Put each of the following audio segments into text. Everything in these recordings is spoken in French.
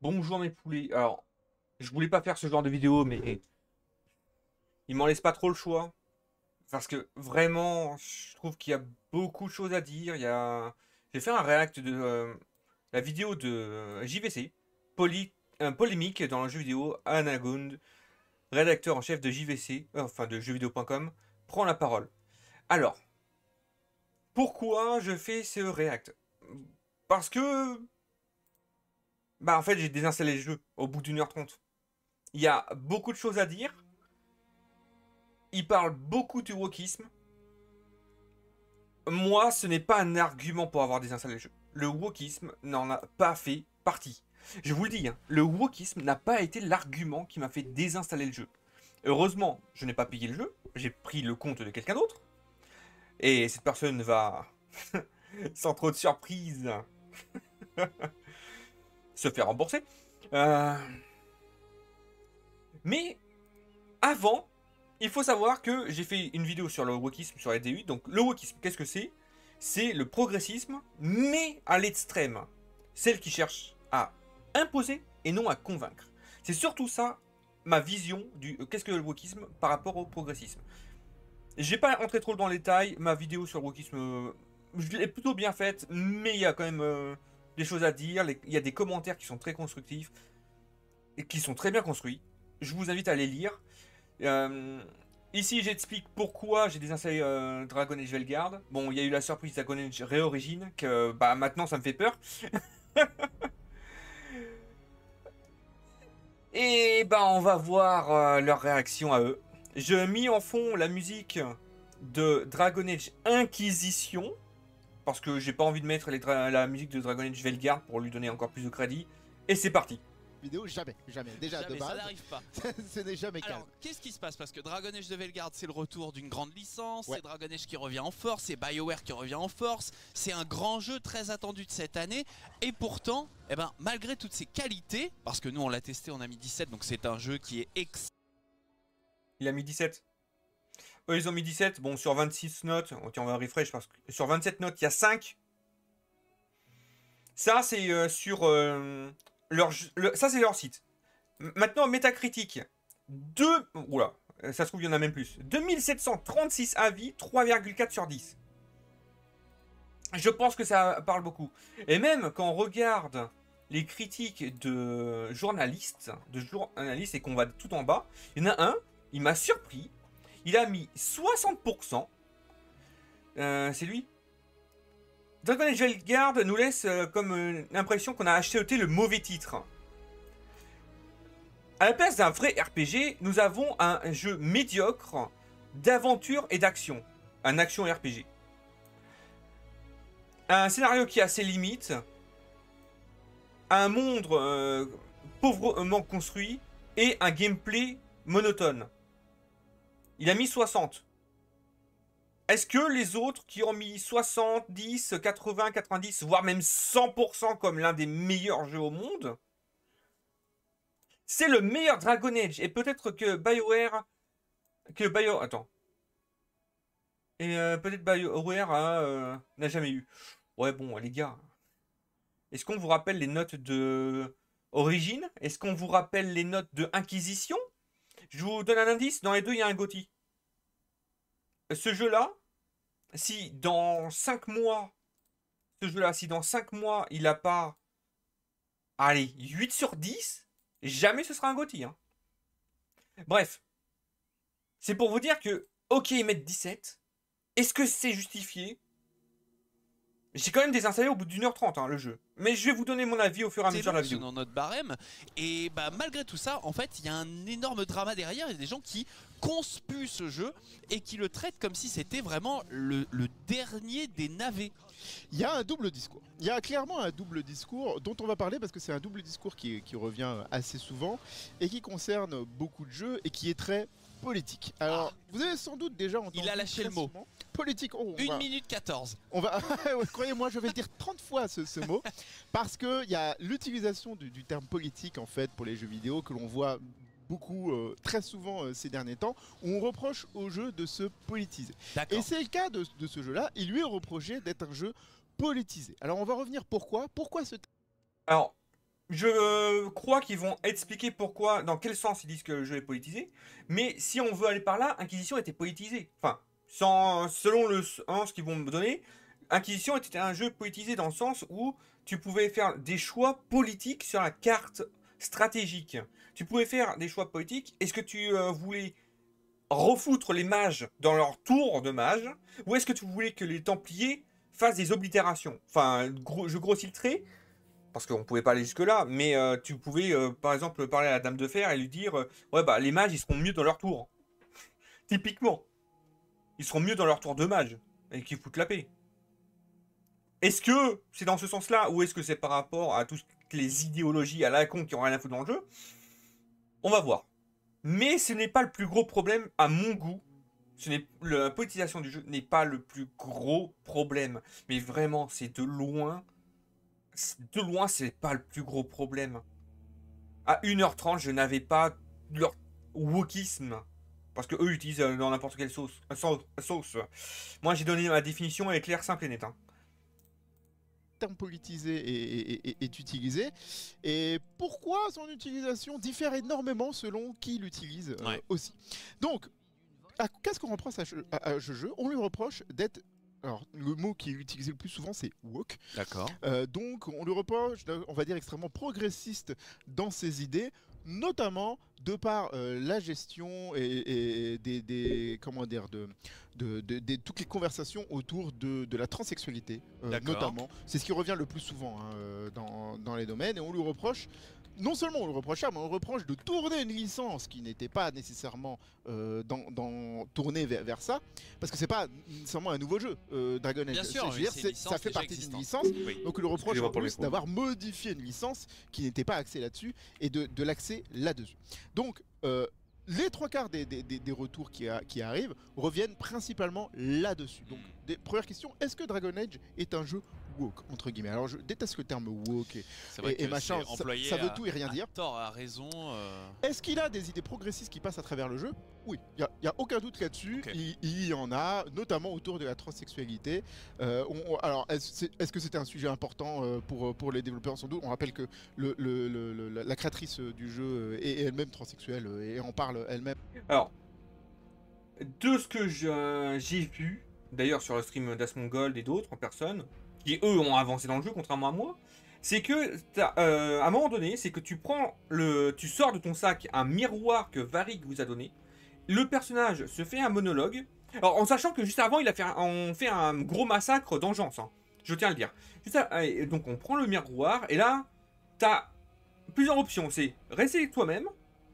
Bonjour mes poulets. Alors, je voulais pas faire ce genre de vidéo, mais il m'en laisse pas trop le choix. Parce que vraiment, je trouve qu'il y a beaucoup de choses à dire. J'ai fait un react de la vidéo de JVC, polémique dans le jeu vidéo. Anna Gund, rédacteur en chef de JVC, enfin de jeuxvideo.com, prend la parole. Alors, pourquoi je fais ce react? Parce que, bah en fait, j'ai désinstallé le jeu au bout d'1h30. Il y a beaucoup de choses à dire. Il parle beaucoup du wokisme. Moi, ce n'est pas un argument pour avoir désinstallé le jeu. Le wokisme n'en a pas fait partie. Je vous le dis, hein, le wokisme n'a pas été l'argument qui m'a fait désinstaller le jeu. Heureusement, je n'ai pas payé le jeu. J'ai pris le compte de quelqu'un d'autre. Et cette personne va, sans trop de surprise, se faire rembourser. Mais avant, il faut savoir que j'ai fait une vidéo sur le wokisme, sur la DU. Donc le wokisme, qu'est-ce que c'est? C'est le progressisme, mais à l'extrême. Celle qui cherche à imposer et non à convaincre. C'est surtout ça ma vision du qu'est-ce que le wokisme par rapport au progressisme. Je vais pas entrer trop dans les détails. Ma vidéo sur le wokisme, je l'ai plutôt bien faite, mais il y a quand même des choses à dire. Il y a des commentaires qui sont très constructifs et qui sont très bien construits. Je vous invite à les lire. Ici, j'explique pourquoi j'ai désinstallé Dragon Age Velguard. Bon, il y a eu la surprise Dragon Age Réorigine, que bah maintenant ça me fait peur. Et bah on va voir leur réaction à eux. Je mis en fond la musique de Dragon Age Inquisition, parce que j'ai pas envie de mettre la musique de Dragon Age Velguard pour lui donner encore plus de crédit. Et c'est parti. Vidéo, jamais. Déjà Jamais, de base, ça n'arrive pas. ce n'est jamais calme. Alors, qu'est-ce qui se passe? Parce que Dragon Age de Velguard, c'est le retour d'une grande licence, Ouais. c'est Dragon Age qui revient en force, c'est BioWare qui revient en force, c'est un grand jeu très attendu de cette année, et pourtant, eh ben, malgré toutes ses qualités, parce que nous on l'a testé, on a mis 17, donc c'est un jeu qui est Il a mis 17. Eux, ils ont mis 17. Bon, sur 26 notes, tiens, on va refresh parce que sur 27 notes, il y a 5. Ça, c'est sur ça, c'est leur site. Maintenant, Metacritic. Oula, ça se trouve, il y en a même plus. 2736 avis, 3,4 sur 10. Je pense que ça parle beaucoup. Et même quand on regarde les critiques de journalistes, et qu'on va tout en bas, il y en a un, il m'a surpris. Il a mis 60%. C'est lui. Dragon Age Velguard nous laisse comme l'impression qu'on a acheté le mauvais titre. À la place d'un vrai RPG, nous avons un jeu médiocre d'aventure et d'action. Un action RPG. Un scénario qui a ses limites. Un monde pauvrement construit. Et un gameplay monotone. Il a mis 60. Est-ce que les autres qui ont mis 70, 80, 90, voire même 100% comme l'un des meilleurs jeux au monde, c'est le meilleur Dragon Age? Et peut-être que BioWare... Attends. Et peut-être BioWare n'a jamais eu. Ouais, bon, les gars. Est-ce qu'on vous rappelle les notes de Origine? Est-ce qu'on vous rappelle les notes de Inquisition? Je vous donne un indice. Dans les deux, il y a un GOTY. Ce jeu-là, si dans 5 mois, si dans 5 mois, il n'a pas, allez, 8 sur 10, jamais ce sera un GOTY. Hein. Bref, c'est pour vous dire que, ok, ils mettent 17, est-ce que c'est justifié? J'ai quand même désinstallé au bout d'1h30 hein, le jeu. Mais je vais vous donner mon avis au fur et à mesure de la vidéo. dans notre barème, et bah, malgré tout ça, en fait, il y a un énorme drama derrière. Il y a des gens qui conspuent ce jeu et qui le traitent comme si c'était vraiment le dernier des navets. Il y a un double discours. Il y a clairement un double discours dont on va parler parce que c'est un double discours qui revient assez souvent et qui concerne beaucoup de jeux et qui est très politique. Alors, vous avez sans doute déjà entendu. Il a lâché le mot. Politique. Oh, 1 minute 14. On va, croyez-moi, je vais le dire 30 fois ce mot, parce qu'il y a l'utilisation du terme politique en fait pour les jeux vidéo que l'on voit beaucoup, très souvent ces derniers temps, où on reproche au jeu de se politiser. Et c'est le cas de ce jeu-là, il lui est reproché d'être un jeu politisé. Alors on va revenir pourquoi ce... Alors, Je crois qu'ils vont expliquer pourquoi, dans quel sens ils disent que le jeu est politisé. Mais si on veut aller par là, Inquisition était politisé. Enfin, selon ce qu'ils vont me donner, Inquisition était un jeu politisé dans le sens où tu pouvais faire des choix politiques sur la carte stratégique. Tu pouvais faire des choix politiques. Est-ce que tu voulais refoutre les mages dans leur tour de mages, ou est-ce que tu voulais que les Templiers fassent des oblitérations? Enfin, je grossis le trait, parce qu'on pouvait pas aller jusque-là, mais tu pouvais, par exemple, parler à la Dame de Fer et lui dire ouais, bah, les mages, ils seront mieux dans leur tour. Typiquement. Ils seront mieux dans leur tour de mage, et qu'ils foutent la paix. Est-ce que c'est dans ce sens-là, ou est-ce que c'est par rapport à toutes les idéologies à la con qui ont rien à foutre dans le jeu? On va voir. Mais ce n'est pas le plus gros problème, à mon goût. La politisation du jeu n'est pas le plus gros problème. Mais vraiment, c'est de loin... De loin, c'est pas le plus gros problème. À 1h30, je n'avais pas leur wokisme. Parce que eux utilisent dans n'importe quelle sauce. Moi, j'ai donné ma définition, elle est claire, simple et nette. Terme politisé est utilisé, et pourquoi son utilisation diffère énormément selon qui l'utilise aussi. Donc, qu'est-ce qu'on reproche à ce jeu? On lui reproche d'être... Alors, le mot qui est utilisé le plus souvent, c'est woke. D'accord. Donc, on lui reproche, on va dire, extrêmement progressiste dans ses idées, notamment de par la gestion et comment dire, de toutes les conversations autour de la transsexualité, notamment. C'est ce qui revient le plus souvent dans les domaines, et on lui reproche... Non seulement on le reproche ça, mais on le reproche de tourner une licence qui n'était pas nécessairement tournée vers ça, parce que c'est pas nécessairement un nouveau jeu, Dragon Age. Bien sûr, ça fait partie d'une licence, oui. donc on le reproche en plus d'avoir modifié une licence qui n'était pas axée là-dessus, et de l'axer là-dessus. Donc, les trois quarts des retours qui arrivent reviennent principalement là-dessus. Donc, première question, est-ce que Dragon Age est un jeu woke, entre guillemets? Alors, je déteste le terme woke et machin, ça veut tout et rien dire. Tort, a raison. Est-ce qu'il a des idées progressistes qui passent à travers le jeu? Oui, il n'y a aucun doute là-dessus. Okay. Il y en a, notamment autour de la transsexualité. Alors, est-ce que c'était un sujet important pour les développeurs? Sans doute. On rappelle que la créatrice du jeu est elle-même transsexuelle et en parle elle-même. Alors, de ce que j'ai vu, d'ailleurs sur le stream d'Asmongold et d'autres en personne, qui eux ont avancé dans le jeu contrairement à moi, c'est que à un moment donné, c'est que tu sors de ton sac un miroir que Varric vous a donné. Le personnage se fait un monologue. Alors en sachant que juste avant, on fait un gros massacre d'engeance, hein, je tiens à le dire. Donc on prend le miroir et là, t'as plusieurs options. C'est rester avec toi-même,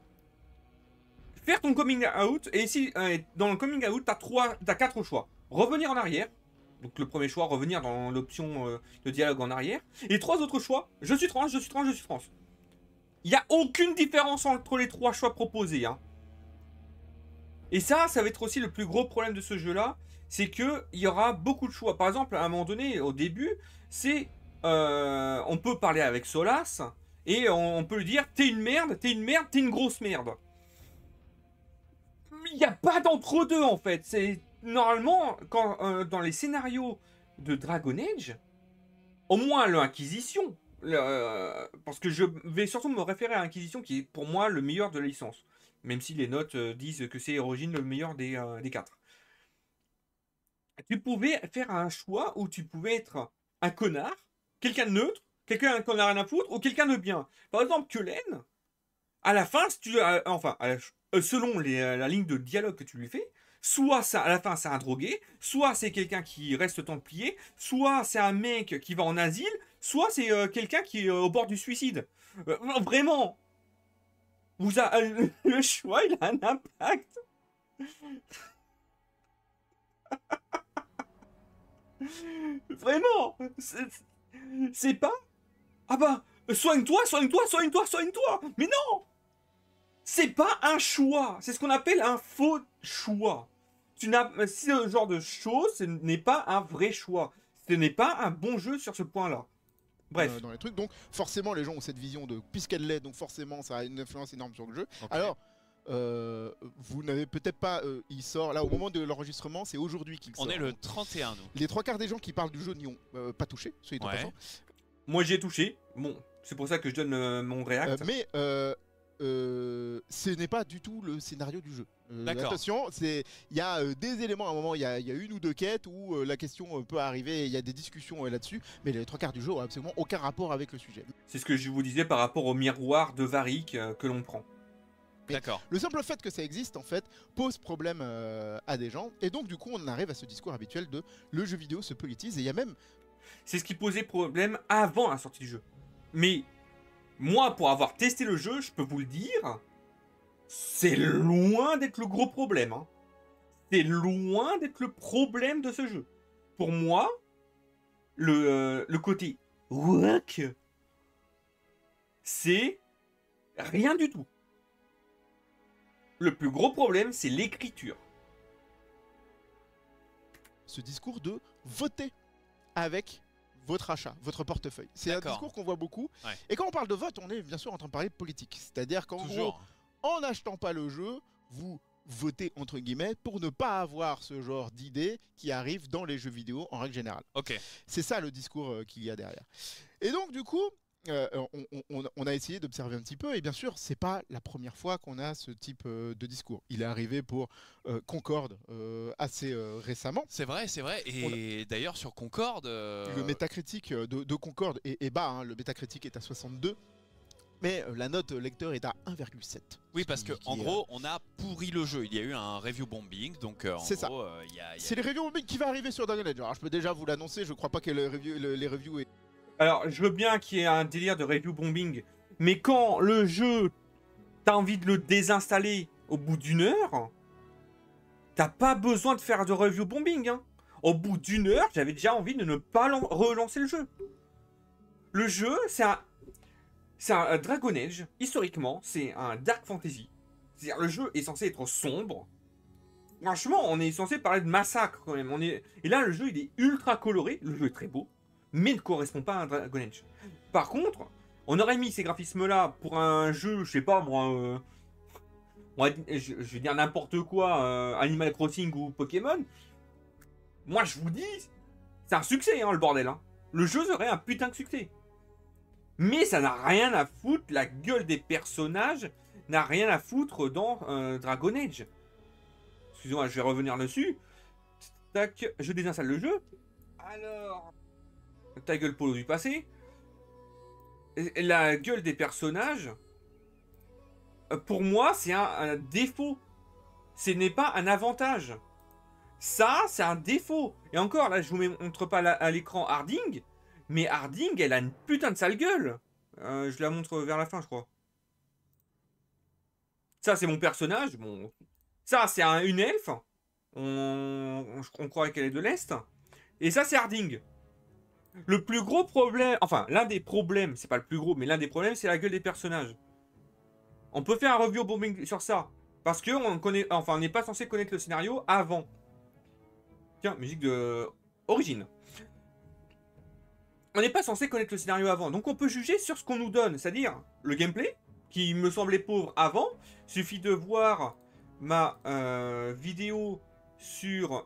faire ton coming out, et ici dans le coming out, t'as 4 choix. Revenir en arrière. Donc le premier choix, revenir dans l'option de dialogue en arrière. Et 3 autres choix, je suis trans, je suis trans, je suis trans. Il n'y a aucune différence entre les 3 choix proposés. Hein. Et ça va être aussi le plus gros problème de ce jeu-là. C'est qu'il y aura beaucoup de choix. Par exemple, à un moment donné, au début, c'est... on peut parler avec Solas. Et on peut lui dire, t'es une merde, t'es une merde, t'es une grosse merde. Il n'y a pas d'entre-deux en fait. C'est... Normalement, dans les scénarios de Dragon Age, au moins l'Inquisition, parce que je vais surtout me référer à l'Inquisition qui est pour moi le meilleur de la licence, même si les notes disent que c'est Origin le meilleur des 4. Tu pouvais faire un choix où tu pouvais être un connard, quelqu'un de neutre, quelqu'un qu'on a rien à foutre, ou quelqu'un de bien. Par exemple, Kellen, à la fin, selon la ligne de dialogue que tu lui fais, soit ça, à la fin c'est un drogué, soit c'est quelqu'un qui reste templier, soit c'est un mec qui va en asile, soit c'est quelqu'un qui est au bord du suicide. Vraiment, le choix il a un impact. Vraiment, c'est pas... Ah bah, soigne-toi, soigne-toi, soigne-toi, soigne-toi. Mais non, c'est pas un choix, c'est ce qu'on appelle un faux choix. Ce genre de choses, ce n'est pas un vrai choix. Ce n'est pas un bon jeu sur ce point-là. Bref. Dans les trucs, donc forcément les gens ont cette vision de puisqu'elle l'est, donc forcément ça a une influence énorme sur le jeu. Okay. Alors, vous n'avez peut-être pas, il sort là au moment de l'enregistrement, c'est aujourd'hui qu'il sort. On est le 31 nous. Les 3 quarts des gens qui parlent du jeu n'y ont pas touché, soyez passant. Moi j'ai touché. Bon, C'est pour ça que je donne mon react. Mais ce n'est pas du tout le scénario du jeu. D'accord. Attention, il y a des éléments, à un moment, il y a une ou deux quêtes où la question peut arriver, il y a des discussions là-dessus, mais les trois quarts du jeu n'ont absolument aucun rapport avec le sujet. C'est ce que je vous disais par rapport au miroir de Varric que l'on prend. D'accord. Le simple fait que ça existe, en fait, pose problème à des gens, et donc du coup, on en arrive à ce discours habituel de le jeu vidéo se politise, et il y a même... C'est ce qui posait problème avant la sortie du jeu. Mais moi, pour avoir testé le jeu, je peux vous le dire, c'est loin d'être le gros problème. Hein. C'est loin d'être le problème de ce jeu. Pour moi, le côté work, c'est rien du tout. Le plus gros problème, c'est l'écriture. Ce discours de voter avec votre achat, votre portefeuille. C'est un D'accord. discours qu'on voit beaucoup. Ouais. Et quand on parle de vote, on est bien sûr en train de parler de politique. C'est-à-dire qu'en gros, Toujours. en n'achetant pas le jeu, vous votez entre guillemets pour ne pas avoir ce genre d'idées qui arrivent dans les jeux vidéo en règle générale. Ok. C'est ça le discours qu'il y a derrière. Et donc du coup, on a essayé d'observer un petit peu, et bien sûr, c'est pas la première fois qu'on a ce type de discours. Il est arrivé pour Concorde assez récemment. C'est vrai, c'est vrai. Et d'ailleurs, sur Concorde... Le métacritique de Concorde est bas, hein. Le métacritique est à 62. Mais la note lecteur est à 1,7. Oui, parce que en gros, on a pourri le jeu. Il y a eu un review bombing, donc en C'est ça. gros, C'est les reviews bombing qui va arriver sur Dragon Age. Alors je peux déjà vous l'annoncer, je crois pas que les reviews est... Alors, je veux bien qu'il y ait un délire de review bombing, mais quand le jeu, t'as envie de le désinstaller au bout d'une heure, t'as pas besoin de faire de review bombing. Hein. Au bout d'une heure, j'avais déjà envie de ne pas relancer le jeu. Le jeu, c'est un Dragon Age. Historiquement, c'est un Dark Fantasy. C'est-à-dire, le jeu est censé être sombre. Franchement, on est censé parler de massacre quand même. Et là, le jeu, il est ultra coloré. Le jeu est très beau, mais ne correspond pas à un Dragon Age. Par contre, on aurait mis ces graphismes-là pour un jeu, je sais pas moi, je vais dire n'importe quoi, Animal Crossing ou Pokémon. Moi, je vous dis, c'est un succès, hein, le bordel. Hein. Le jeu serait un putain de succès. Mais ça n'a rien à foutre, la gueule des personnages n'a rien à foutre dans Dragon Age. Excusez-moi, je vais revenir dessus. Tac, je désinstalle le jeu. Alors... Ta gueule polo du passé. La gueule des personnages, pour moi, c'est un défaut. Ce n'est pas un avantage. Ça, c'est un défaut. Et encore, là, je vous montre pas à l'écran Harding, mais Harding, elle a une putain de sale gueule. Je la montre vers la fin, je crois. Ça, c'est mon personnage. Bon. Ça, c'est une elfe. On croirait qu'elle est de l'Est. Et ça, c'est Harding. Le plus gros problème, enfin l'un des problèmes, c'est pas le plus gros, mais l'un des problèmes, c'est la gueule des personnages. On peut faire un review bombing sur ça, parce que on n'est pas censé connaître le scénario avant. Tiens, musique de origine. On n'est pas censé connaître le scénario avant, donc on peut juger sur ce qu'on nous donne, c'est-à-dire le gameplay, qui me semblait pauvre avant. Suffit de voir ma vidéo sur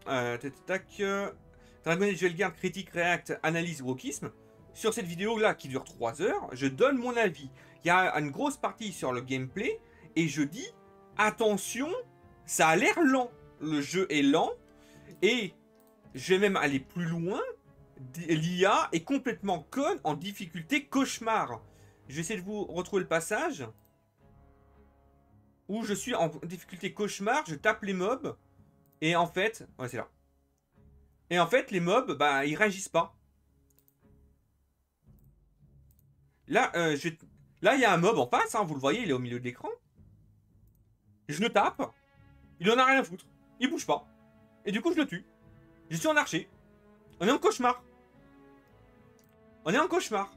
Dragon Age Velguard Critique React Analyse Wokisme. Sur cette vidéo là qui dure 3 heures, je donne mon avis. Il y a une grosse partie sur le gameplay et je dis attention, ça a l'air lent. Le jeu est lent et je vais même aller plus loin. L'IA est complètement conne en difficulté cauchemar. Je vais essayer de vous retrouver le passage où je suis en difficulté cauchemar, je tape les mobs et en fait, ouais, c'est là. Et en fait, les mobs, bah, ils réagissent pas. Là, là, il y a un mob en face, hein, vous le voyez, il est au milieu de l'écran. Je le tape, il en a rien à foutre, il bouge pas. Et du coup, je le tue. Je suis en archer. On est en cauchemar. On est en cauchemar.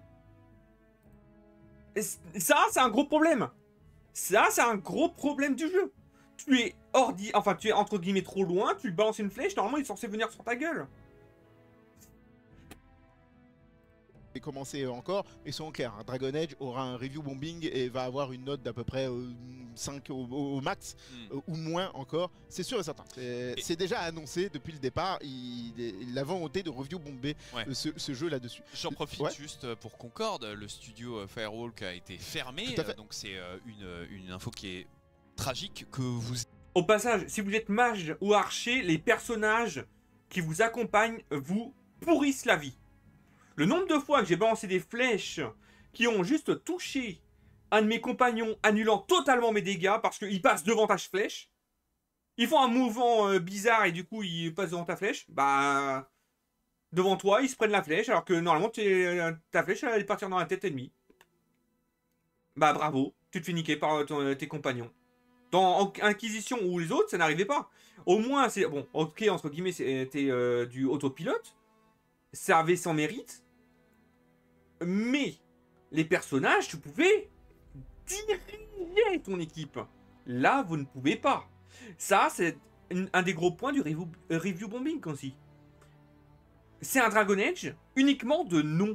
Et ça, c'est un gros problème. Ça, c'est un gros problème du jeu. Tu es tu es entre guillemets trop loin, tu balances une flèche, normalement il est censé venir sur ta gueule. commencé encore, ils sont clairs. Hein. Dragon Age aura un review bombing et va avoir une note d'à peu près 5 au max, ou moins encore. C'est sûr et certain. C'est déjà annoncé depuis le départ. Il a volonté de review bomber ce jeu là-dessus. J'en profite juste pour Concorde. Le studio Firewalk a été fermé, donc c'est une info qui est tragique que vous... Au passage, si vous êtes mage ou archer, les personnages qui vous accompagnent vous pourrissent la vie. Le nombre de fois que j'ai balancé des flèches qui ont juste touché un de mes compagnons, annulant totalement mes dégâts parce qu'ils passent devant ta flèche. Ils font un mouvement bizarre et du coup ils passent devant ta flèche. Bah, devant toi, ils se prennent la flèche alors que normalement ta flèche elle allait partir dans la tête ennemie. Bah bravo, tu te fais niquer par tes compagnons. Dans Inquisition ou les autres, ça n'arrivait pas. Au moins, c'est bon, ok, entre guillemets, c'était du autopilote. Ça avait son mérite. Mais les personnages, tu pouvais diriger ton équipe. Là, vous ne pouvez pas. Ça, c'est un des gros points du review bombing aussi. C'est un Dragon Age uniquement de nom.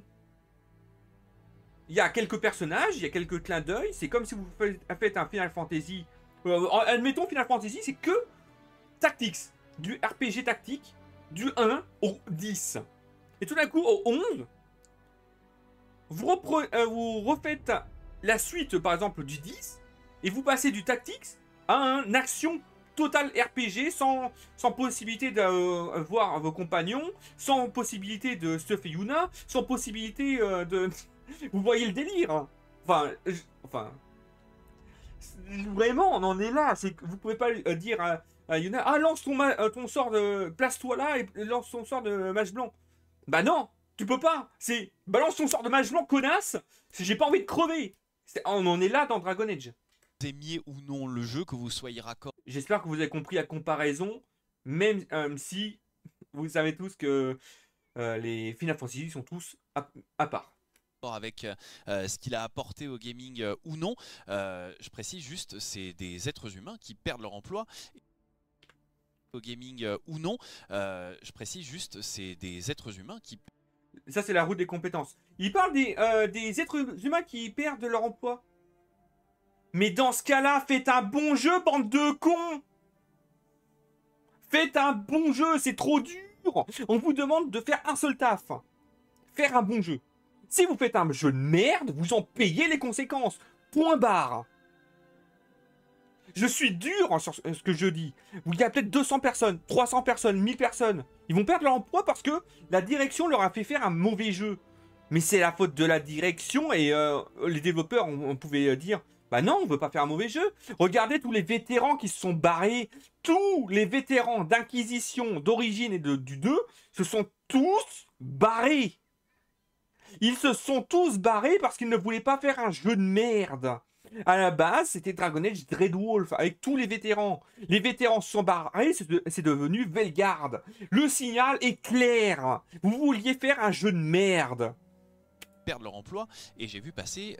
Il y a quelques personnages, il y a quelques clins d'œil. C'est comme si vous faites un Final Fantasy. Admettons, Final Fantasy, c'est que Tactics. Du RPG tactique, du 1 au 10. Et tout d'un coup, au 11, vous refaites la suite, par exemple, du 10, et vous passez du Tactics à un action totale RPG sans possibilité de voir vos compagnons, sans possibilité de stuff et Yuna, sans possibilité de... Vous voyez le délire. Enfin, vraiment, on en est là. C'est que vous pouvez pas dire à Yuna, ah, lance ton sort de... Place-toi là et lance ton sort de mage blanc. Bah non, tu peux pas. C'est balance ton sort de mage blanc, connasse. J'ai pas envie de crever. On en est là dans Dragon Age. Vous aimiez ou non le jeu, que vous soyez raccord. J'espère que vous avez compris la comparaison, même si vous savez tous que les Final Fantasy sont tous à part. Avec ce qu'il a apporté au gaming ou non, je précise juste, c'est des êtres humains qui perdent leur emploi. Au gaming ou non, je précise juste, c'est des êtres humains qui... Ça, c'est la route des compétences. Il parle des êtres humains qui perdent leur emploi. Mais dans ce cas-là, faites un bon jeu, bande de cons. Faites un bon jeu, c'est trop dur. On vous demande de faire un seul taf. Faire un bon jeu. Si vous faites un jeu de merde, vous en payez les conséquences. Point barre. Je suis dur sur ce que je dis. Il y a peut-être 200 personnes, 300 personnes, 1000 personnes. Ils vont perdre leur emploi parce que la direction leur a fait faire un mauvais jeu. Mais c'est la faute de la direction et les développeurs, on pouvait dire, bah non, on veut pas faire un mauvais jeu. Regardez tous les vétérans qui se sont barrés. Tous les vétérans d'Inquisition, d'origine et du 2 se sont tous barrés. Ils se sont tous barrés parce qu'ils ne voulaient pas faire un jeu de merde. À la base, c'était Dragon Age Dreadwolf avec tous les vétérans. Les vétérans se sont barrés, c'est devenu Velgard. Le signal est clair. Vous vouliez faire un jeu de merde. Perdent leur emploi, et j'ai vu passer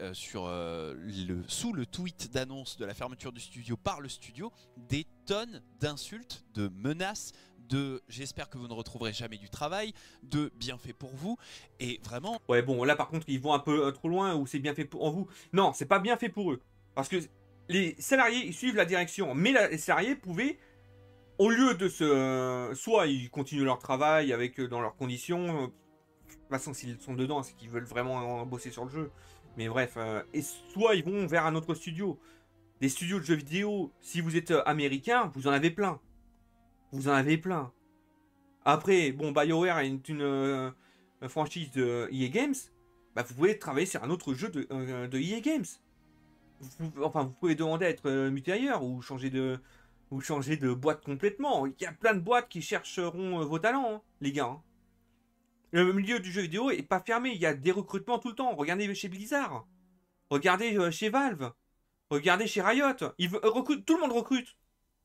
sous le tweet d'annonce de la fermeture du studio par le studio des tonnes d'insultes, de menaces, de j'espère que vous ne retrouverez jamais du travail, de bien fait pour vous, et vraiment... Ouais bon, là par contre ils vont un peu trop loin, ou c'est bien fait pour vous. Non, c'est pas bien fait pour eux, parce que les salariés ils suivent la direction, mais les salariés pouvaient, au lieu de soit ils continuent leur travail avec dans leurs conditions, de toute façon s'ils sont dedans c'est qu'ils veulent vraiment bosser sur le jeu, mais bref, et soit ils vont vers un autre studio. Des studios de jeux vidéo, si vous êtes américain, vous en avez plein. Vous en avez plein. Après, bon, BioWare est une franchise de EA Games. Bah, vous pouvez travailler sur un autre jeu de EA Games. Vous pouvez demander à être muté ailleurs ou changer de boîte complètement. Il y a plein de boîtes qui chercheront vos talents, hein, les gars. Hein. Le milieu du jeu vidéo est pas fermé. Il y a des recrutements tout le temps. Regardez chez Blizzard. Regardez chez Valve. Regardez chez Riot. Tout le monde recrute.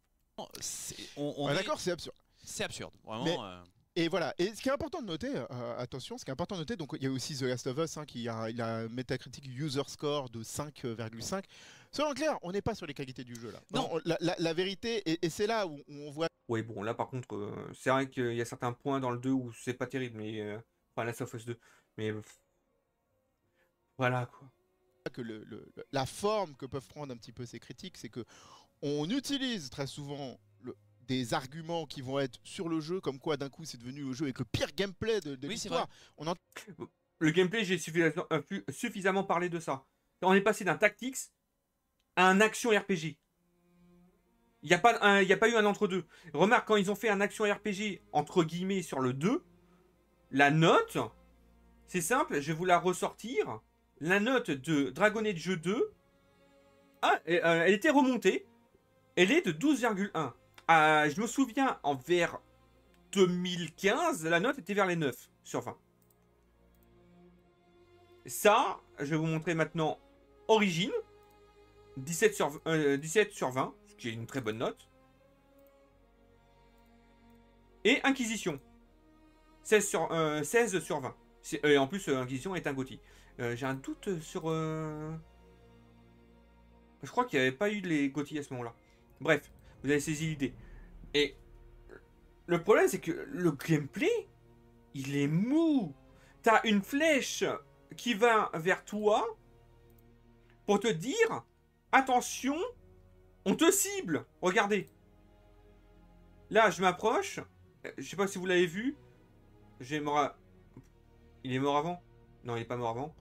D'accord, c'est absurde. C'est absurde, vraiment. Et voilà, et ce qui est important de noter, attention, ce qui est important de noter, donc il y a aussi The Last of Us hein, il a un Metacritic User Score de 5,5. Soyons clairs, on n'est pas sur les qualités du jeu là. Non. La vérité, et c'est là où on voit... Oui, bon, là par contre, c'est vrai qu'il y a certains points dans le 2 où c'est pas terrible, mais... enfin, Last of Us 2, mais... Voilà, quoi. que la forme que peuvent prendre un petit peu ces critiques, c'est que on utilise très souvent des arguments qui vont être sur le jeu, comme quoi d'un coup c'est devenu le jeu avec le pire gameplay de Oui, c'est l'histoire. vrai. Le gameplay, j'ai suffisamment parlé de ça. On est passé d'un tactics à un action RPG. Il n'y a pas eu un entre-deux. Remarque, quand ils ont fait un action RPG, entre guillemets, sur le 2, la note, c'est simple, je vais vous la ressortir. La note de Dragon Age 2, elle était remontée. Elle est de 12,1. Je me souviens, vers 2015, la note était vers les 9 sur 20. Ça, je vais vous montrer maintenant Origin, 17 sur 20, ce qui est une très bonne note. Et Inquisition, 16 sur 20. Et en plus, Inquisition est un GOTY. J'ai un doute sur... Je crois qu'il n'y avait pas eu les GOTY à ce moment-là. Bref, vous avez saisi l'idée. Et le problème, c'est que le gameplay, il est mou. T'as une flèche qui va vers toi pour te dire attention, on te cible. Regardez. Là, je m'approche. Je sais pas si vous l'avez vu. Il est mort avant? Non, il est pas mort avant.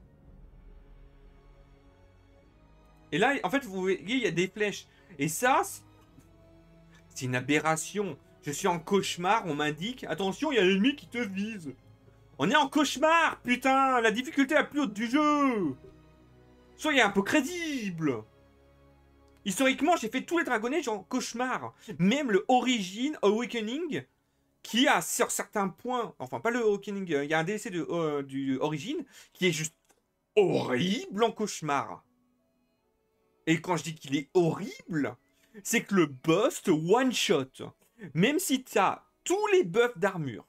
Et là, en fait, vous voyez, il y a des flèches. Et ça, c'est une aberration. Je suis en cauchemar, on m'indique. Attention, il y a l'ennemi qui te vise. On est en cauchemar, putain. La difficulté la plus haute du jeu. Soyez un peu crédible. Historiquement, j'ai fait tous les Dragon Age en cauchemar. Même le Origin Awakening, qui a sur certains points... Enfin, pas le Awakening, il y a un DLC du Origin qui est juste horrible en cauchemar. Et quand je dis qu'il est horrible, c'est que le boss te one-shot. Même si tu as tous les buffs d'armure.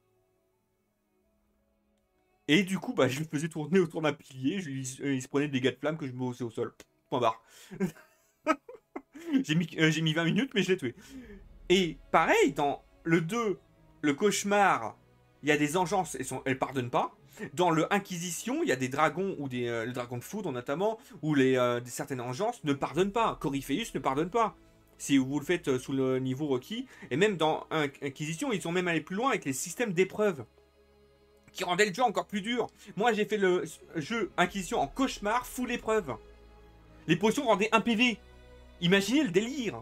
Et du coup, bah, je le faisais tourner autour d'un pilier. Il se prenait des dégâts de flamme que je me haussais au sol. Point barre. J'ai mis 20 minutes, mais je l'ai tué. Et pareil, dans le 2, le cauchemar, il y a des engences, elles pardonnent pas. Dans le Inquisition, il y a des dragons, ou le dragon de foudre notamment, ou certaines engences ne pardonnent pas. Corypheus ne pardonne pas. Si vous le faites sous le niveau requis. Et même dans Inquisition, ils sont même allés plus loin avec les systèmes d'épreuves. Qui rendaient le jeu encore plus dur. Moi, j'ai fait le jeu Inquisition en cauchemar, full épreuve. Les potions rendaient 1 PV. Imaginez le délire.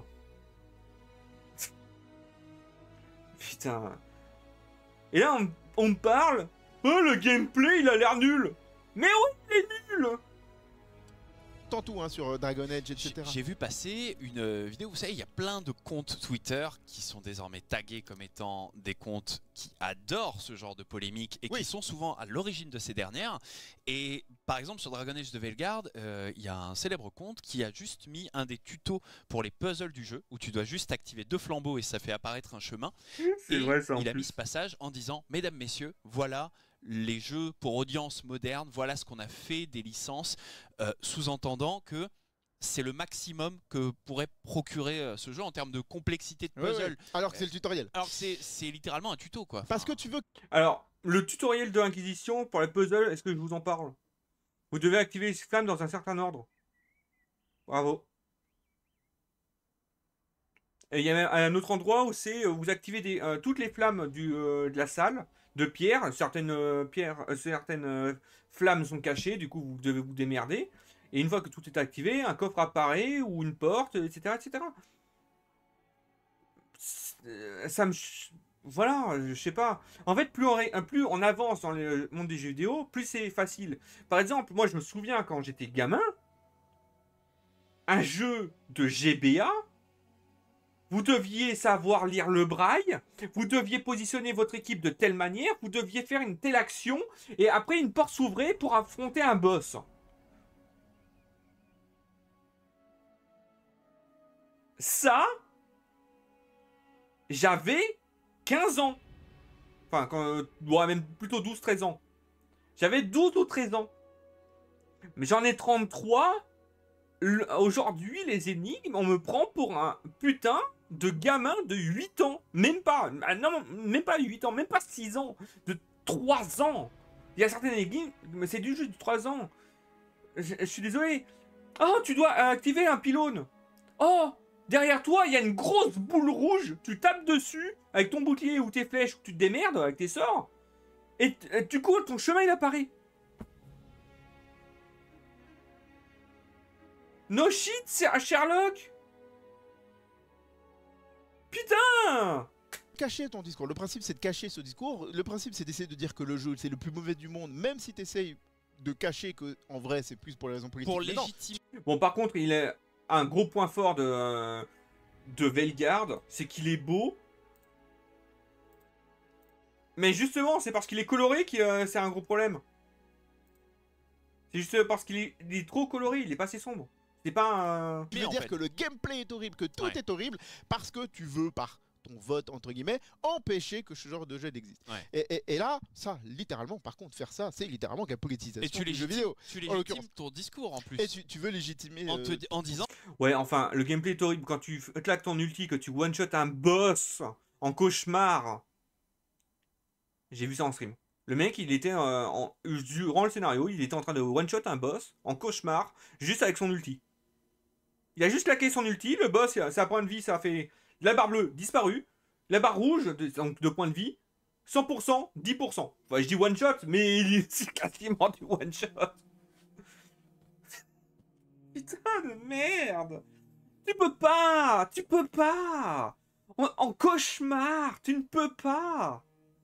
Putain. Et là, on me parle. Oh, le gameplay, il a l'air nul. Mais oui, il est nul. Tantôt hein, sur Dragon Age, etc. J'ai vu passer une vidéo, vous savez, il y a plein de comptes Twitter qui sont désormais tagués comme étant des comptes qui adorent ce genre de polémique et qui sont souvent à l'origine de ces dernières. Et par exemple sur Dragon Age de Veilguard, il y a un célèbre compte qui a juste mis un des tutos pour les puzzles du jeu où tu dois juste activer 2 flambeaux et ça fait apparaître un chemin. C'est vrai ça en il a plus. mis ce passage en disant « Mesdames, messieurs, voilà les jeux pour audience moderne, voilà ce qu'on a fait des licences, sous-entendant que c'est le maximum que pourrait procurer ce jeu en termes de complexité de puzzle. Ouais. Alors que c'est le tutoriel. Alors que c'est littéralement un tuto quoi. Parce que tu veux... Alors, le tutoriel de l'Inquisition pour les puzzles, est-ce que je vous en parle? Vous devez activer les flammes dans un certain ordre. Bravo. Et il y a un autre endroit où c'est vous activez toutes les flammes de la salle de pierre. Certaines flammes sont cachées, du coup vous devez vous démerder. Et une fois que tout est activé, un coffre apparaît ou une porte, etc., etc. Ça me, voilà, je sais pas. En fait, plus on avance dans le monde des jeux vidéo, plus c'est facile. Par exemple, moi je me souviens quand j'étais gamin, un jeu de GBA. Vous deviez savoir lire le braille, vous deviez positionner votre équipe de telle manière, vous deviez faire une telle action, et après une porte s'ouvrait pour affronter un boss. Ça, j'avais 15 ans. Enfin, même plutôt 12-13 ans. J'avais 12 ou 13 ans. Mais j'en ai 33. Aujourd'hui, les énigmes, on me prend pour un putain de gamin de 8 ans. Même pas. Non, même pas 8 ans. Même pas 6 ans. De 3 ans. Il y a certaines énigmes, mais c'est du jeu de 3 ans. Je suis désolé. Oh, tu dois activer un pylône. Oh, derrière toi, il y a une grosse boule rouge. Tu tapes dessus avec ton bouclier ou tes flèches, ou tu te démerdes avec tes sorts. Et du coup, ton chemin, il apparaît. No shit, c'est un Sherlock. Putain. Cacher ton discours. Le principe, c'est de cacher ce discours. Le principe, c'est d'essayer de dire que le jeu, c'est le plus mauvais du monde, même si tu essayes de cacher que, en vrai, c'est plus pour les raisons politiques. Pour Mais non. légitimer. Bon, par contre, il est un gros point fort de Veilguard, c'est qu'il est beau. Mais justement, c'est parce qu'il est coloré que c'est un gros problème. C'est juste parce qu'il est trop coloré, il est pas assez sombre. C'est pas un... Tu veux dire que le gameplay est horrible, que tout est horrible, parce que tu veux, par ton vote, entre guillemets, empêcher que ce genre de jeu existe. Et là, ça, littéralement, par contre, faire ça, c'est littéralement de la politisation du jeu vidéo. Tu légitimes ton discours en plus. Et tu veux légitimer... En disant... Ouais, enfin, le gameplay est horrible quand tu claques ton ulti, que tu one-shot un boss en cauchemar. J'ai vu ça en stream. Le mec, il était durant le scénario, il était en train de one-shot un boss en cauchemar, juste avec son ulti. Il a juste claqué son ulti, le boss, sa point de vie, ça a fait... La barre bleue, disparue. La barre rouge, donc de point de vie, 100%, 10%. Enfin, je dis one-shot, mais c'est quasiment du one-shot. Putain de merde. Tu peux pas. Tu peux pas. En cauchemar, tu ne peux pas.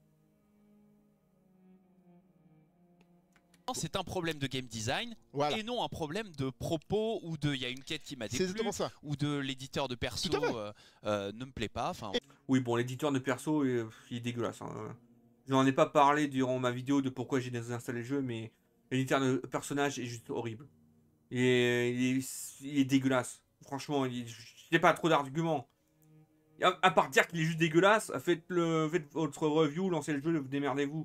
C'est un problème de game design voilà. Et non un problème de propos ou de il y a une quête qui m'a déplu ou de l'éditeur de perso ne me plaît pas. Enfin. Oui, bon, l'éditeur de perso il est dégueulasse. Hein. J'en ai pas parlé durant ma vidéo de pourquoi j'ai désinstallé le jeu, mais l'éditeur de personnage est juste horrible. Il est dégueulasse. Franchement, il n'y a pas trop d'arguments. À part dire qu'il est juste dégueulasse, faites votre review, lancez le jeu, démerdez-vous.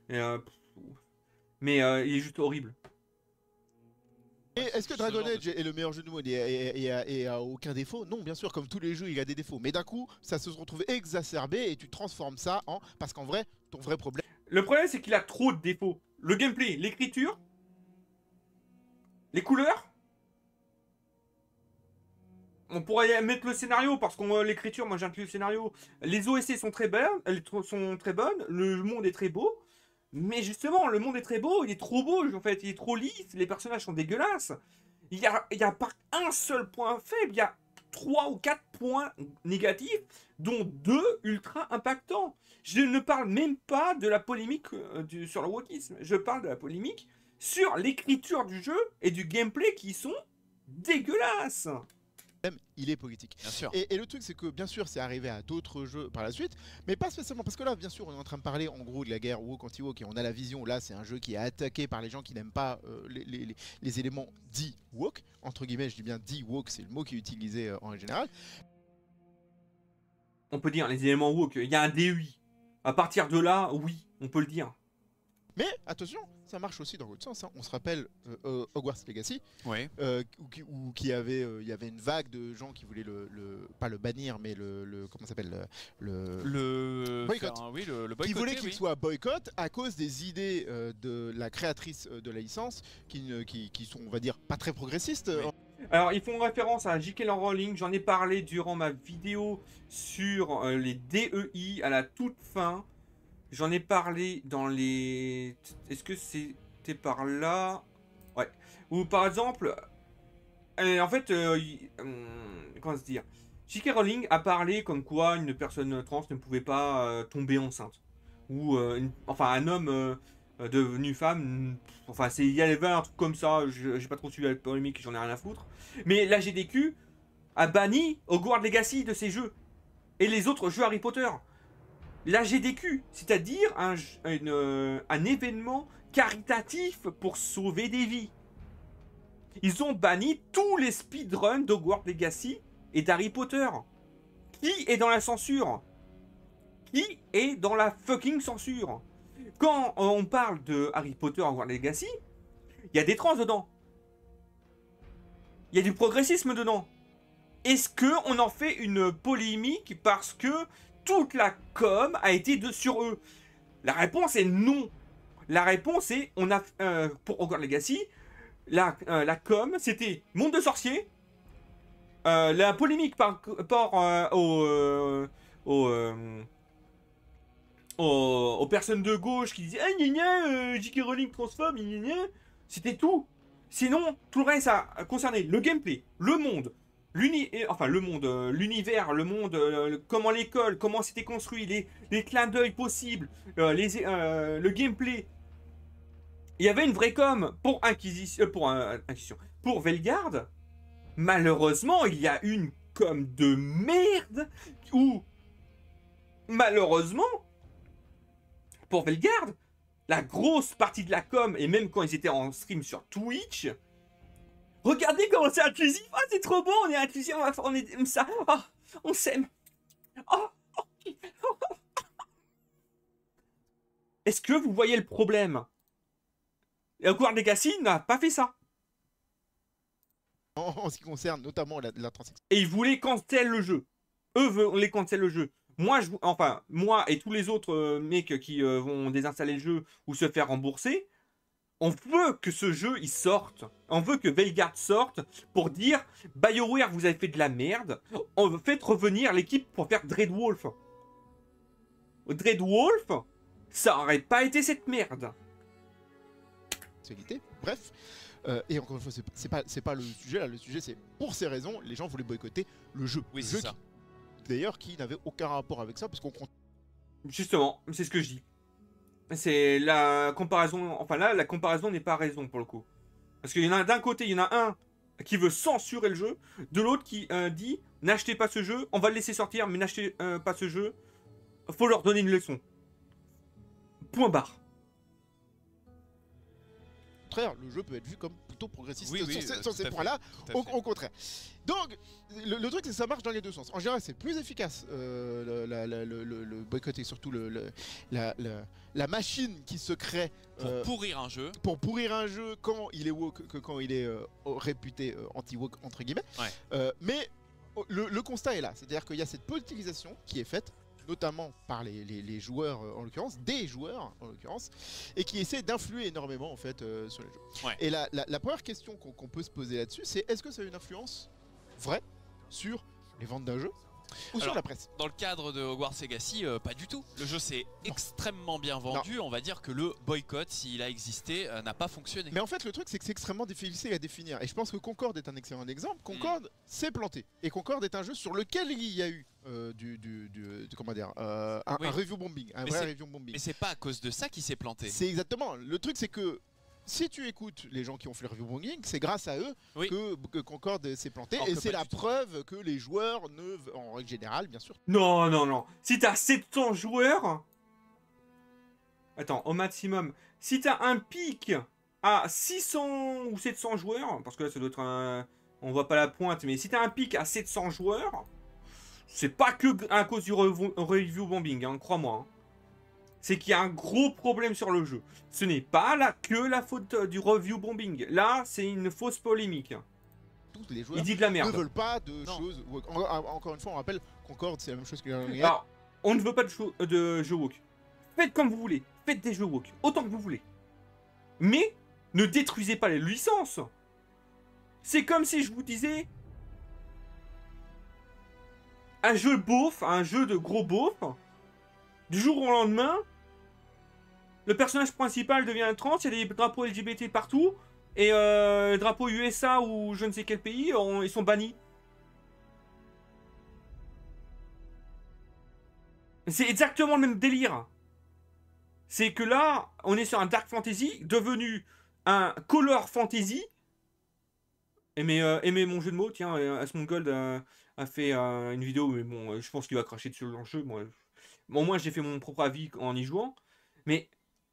Mais il est juste horrible. Et est-ce que Dragon Age est le meilleur jeu du monde et a aucun défaut? Non, bien sûr, comme tous les jeux, il a des défauts. Mais d'un coup, ça se retrouve exacerbé et tu transformes ça en... Parce qu'en vrai, ton vrai problème... Le problème, c'est qu'il a trop de défauts. Le gameplay, l'écriture, les couleurs. On pourrait mettre le scénario, parce que l'écriture, moi j'inclus le scénario. Les OSC sont très bonnes, le monde est très beau. Mais justement, le monde est très beau, il est trop beau en fait, il est trop lisse, les personnages sont dégueulasses. Il y a pas un seul point faible, il y a 3 ou 4 points négatifs, dont 2 ultra impactants. Je ne parle même pas de la polémique sur le wokisme, je parle de la polémique sur l'écriture du jeu et du gameplay qui sont dégueulasses. Il est politique. Bien sûr. Et le truc, c'est que bien sûr, c'est arrivé à d'autres jeux par la suite, mais pas spécialement parce que là, bien sûr, on est en train de parler en gros de la guerre woke anti-woke et on a la vision. Là, c'est un jeu qui est attaqué par les gens qui n'aiment pas les éléments dits woke. Entre guillemets, je dis bien dit woke, c'est le mot qui est utilisé en général. On peut dire les éléments woke, il y a un DEI. À partir de là, oui, on peut le dire. Mais attention, ça marche aussi dans l'autre sens. Hein. On se rappelle Hogwarts Legacy, où il y avait une vague de gens qui voulaient pas le bannir, mais comment s'appelle le boycott. Le boycott. Qui voulait qu'il soit boycott à cause des idées de la créatrice de la licence, qui sont, on va dire, pas très progressistes. Oui. Alors, ils font référence à J.K. Rowling. J'en ai parlé durant ma vidéo sur les DEI à la toute fin. J'en ai parlé dans les... Est-ce que c'était par là? Ouais. Ou par exemple... en fait... comment se dire? J.K. Rowling a parlé comme quoi une personne trans ne pouvait pas tomber enceinte. Ou un homme devenu femme... Enfin, il y avait un truc comme ça. J'ai pas trop suivi la polémique, j'en ai rien à foutre. Mais la GDQ a banni Hogwarts Legacy de ses jeux. Et les autres jeux Harry Potter. La GDQ, c'est-à-dire un événement caritatif pour sauver des vies. Ils ont banni tous les speedruns d'Hogwarts Legacy et d'Harry Potter. Qui est dans la censure? Qui est dans la fucking censure? Quand on parle de Harry Potter Hogwarts Legacy, il y a des trans dedans. Il y a du progressisme dedans. Est-ce qu'on en fait une polémique parce que toute la com a été sur eux? La réponse est non. La réponse est, pour Hogwarts Legacy, la com, c'était Monde de sorcier, la polémique par rapport aux personnes de gauche qui disaient ah gna gna, J.K. Rowling transphobe, gna gna. C'était tout. Sinon, tout le reste, ça concernait le gameplay, le monde, l'univers, le monde, comment l'école, comment c'était construit, les clins d'œil possibles, le gameplay. Il y avait une vraie com pour Inquisition, pour Velgard. Malheureusement, il y a une com de merde où, malheureusement, pour Velgard, la grosse partie de la com, et même quand ils étaient en stream sur Twitch, regardez comment c'est inclusif, ah c'est trop beau, on est inclusif, on est ça, ah, on s'aime. Est-ce que vous voyez le problème? Et Hogwarts Legacy n'a pas fait ça. En ce qui concerne notamment la transaction. Et ils voulaient cancel le jeu. Eux voulaient cancel le jeu. Moi, moi et tous les autres mecs qui vont désinstaller le jeu ou se faire rembourser, on veut que ce jeu il sorte. On veut que Velgard sorte pour dire BioWare, vous avez fait de la merde. On fait revenir l'équipe pour faire Dreadwolf. Dreadwolf, ça aurait pas été cette merde. Bref, et encore une fois, c'est pas le sujet là. Le sujet, c'est pour ces raisons, les gens voulaient boycotter le jeu. Oui, le c'est jeu ça. D'ailleurs, qui n'avait aucun rapport avec ça, parce qu'on compte. Justement, c'est ce que je dis. C'est la comparaison. Enfin là, la comparaison n'est pas raison pour le coup. Parce qu'il y en a d'un côté, il y en a un qui veut censurer le jeu, de l'autre qui dit n'achetez pas ce jeu, on va le laisser sortir, mais n'achetez pas ce jeu. Faut leur donner une leçon. Point barre. Au contraire, le jeu peut être vu comme plutôt progressiste sur ces fait, points-là, tout à fait. au contraire. Donc, le truc, c'est que ça marche dans les deux sens. En général, c'est plus efficace le boycott et surtout la machine qui se crée Pour pourrir un jeu. pour pourrir un jeu quand il est woke que quand il est réputé anti-woke, entre guillemets. Ouais. Mais le constat est là, c'est-à-dire qu'il y a cette politisation qui est faite, notamment par les joueurs en l'occurrence, des joueurs en l'occurrence, et qui essaient d'influer énormément en fait sur les jeux. Ouais. Et la première question qu'on peut se poser là-dessus, c'est est-ce que ça a une influence vraie sur les ventes d'un jeu ou sur la presse? Dans le cadre de Hogwarts Legacy, pas du tout. Le jeu s'est extrêmement bien vendu. On va dire que le boycott, s'il a existé, n'a pas fonctionné. Mais en fait, le truc, c'est que c'est extrêmement difficile à définir. Et je pense que Concorde est un excellent exemple. Concorde s'est planté. Et Concorde est un jeu sur lequel il y a eu comment dire, un review bombing, un vrai review bombing. Mais c'est pas à cause de ça qu'il s'est planté. C'est exactement. Le truc, c'est que si tu écoutes les gens qui ont fait le review bombing, c'est grâce à eux que Concorde s'est planté. Et c'est la preuve que les joueurs, en règle générale, bien sûr. Non, non, non. Si t'as 700 joueurs... Attends, au maximum. Si t'as un pic à 600 ou 700 joueurs, parce que là, ça doit être un... On voit pas la pointe, mais si t'as un pic à 700 joueurs, c'est pas que à cause du review bombing, hein, crois-moi. Hein. C'est qu'il y a un gros problème sur le jeu. Ce n'est pas là que la faute du review bombing. Là, c'est une fausse polémique. Tous les joueurs Il dit de la ne merde. veulent pas de choses. Encore une fois, on rappelle, Concorde, c'est la même chose que la Alors, on ne veut pas de jeux woke. Faites comme vous voulez. Faites des jeux woke. Autant que vous voulez. Mais, ne détruisez pas les licences. C'est comme si je vous disais... Un jeu beauf, un jeu de gros beauf... Du jour au lendemain, le personnage principal devient trans, il y a des drapeaux LGBT partout, et drapeaux USA ou je ne sais quel pays, ils sont bannis. C'est exactement le même délire. C'est que là, on est sur un dark fantasy devenu un color fantasy. Aimez mon jeu de mots, tiens, Asmongold a fait une vidéo, mais bon, je pense qu'il va cracher dessus dans le jeu, moi. Bon, moi, j'ai fait mon propre avis en y jouant. Mais...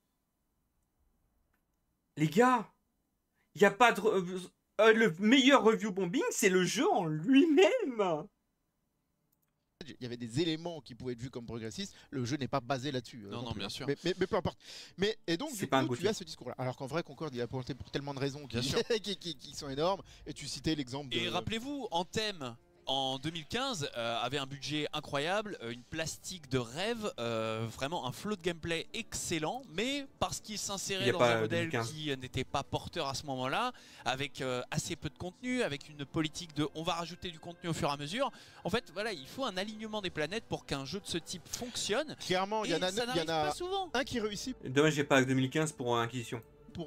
Les gars, il n'y a pas de... le meilleur review bombing, c'est le jeu en lui-même. Il y avait des éléments qui pouvaient être vus comme progressistes. Le jeu n'est pas basé là-dessus. Non, bien sûr. Mais peu importe. Et donc, du pas coup, tu as ce discours-là. Alors qu'en vrai, Concorde, il a porté pour tellement de raisons qui sont énormes. Et tu citais l'exemple de... Et rappelez-vous, Anthem, en 2015 avait un budget incroyable, une plastique de rêve, vraiment un flow de gameplay excellent, mais parce qu'il Il y s'insérait a dans pas un modèle 2015. qui n'était pas porteur à ce moment-là, avec assez peu de contenu, avec une politique de on va rajouter du contenu au fur et à mesure. En fait, voilà, il faut un alignement des planètes pour qu'un jeu de ce type fonctionne. Clairement, il y en a, ça il y n'arrive en a pas souvent. un qui réussit Dommage, j'ai pas 2015 pour Inquisition.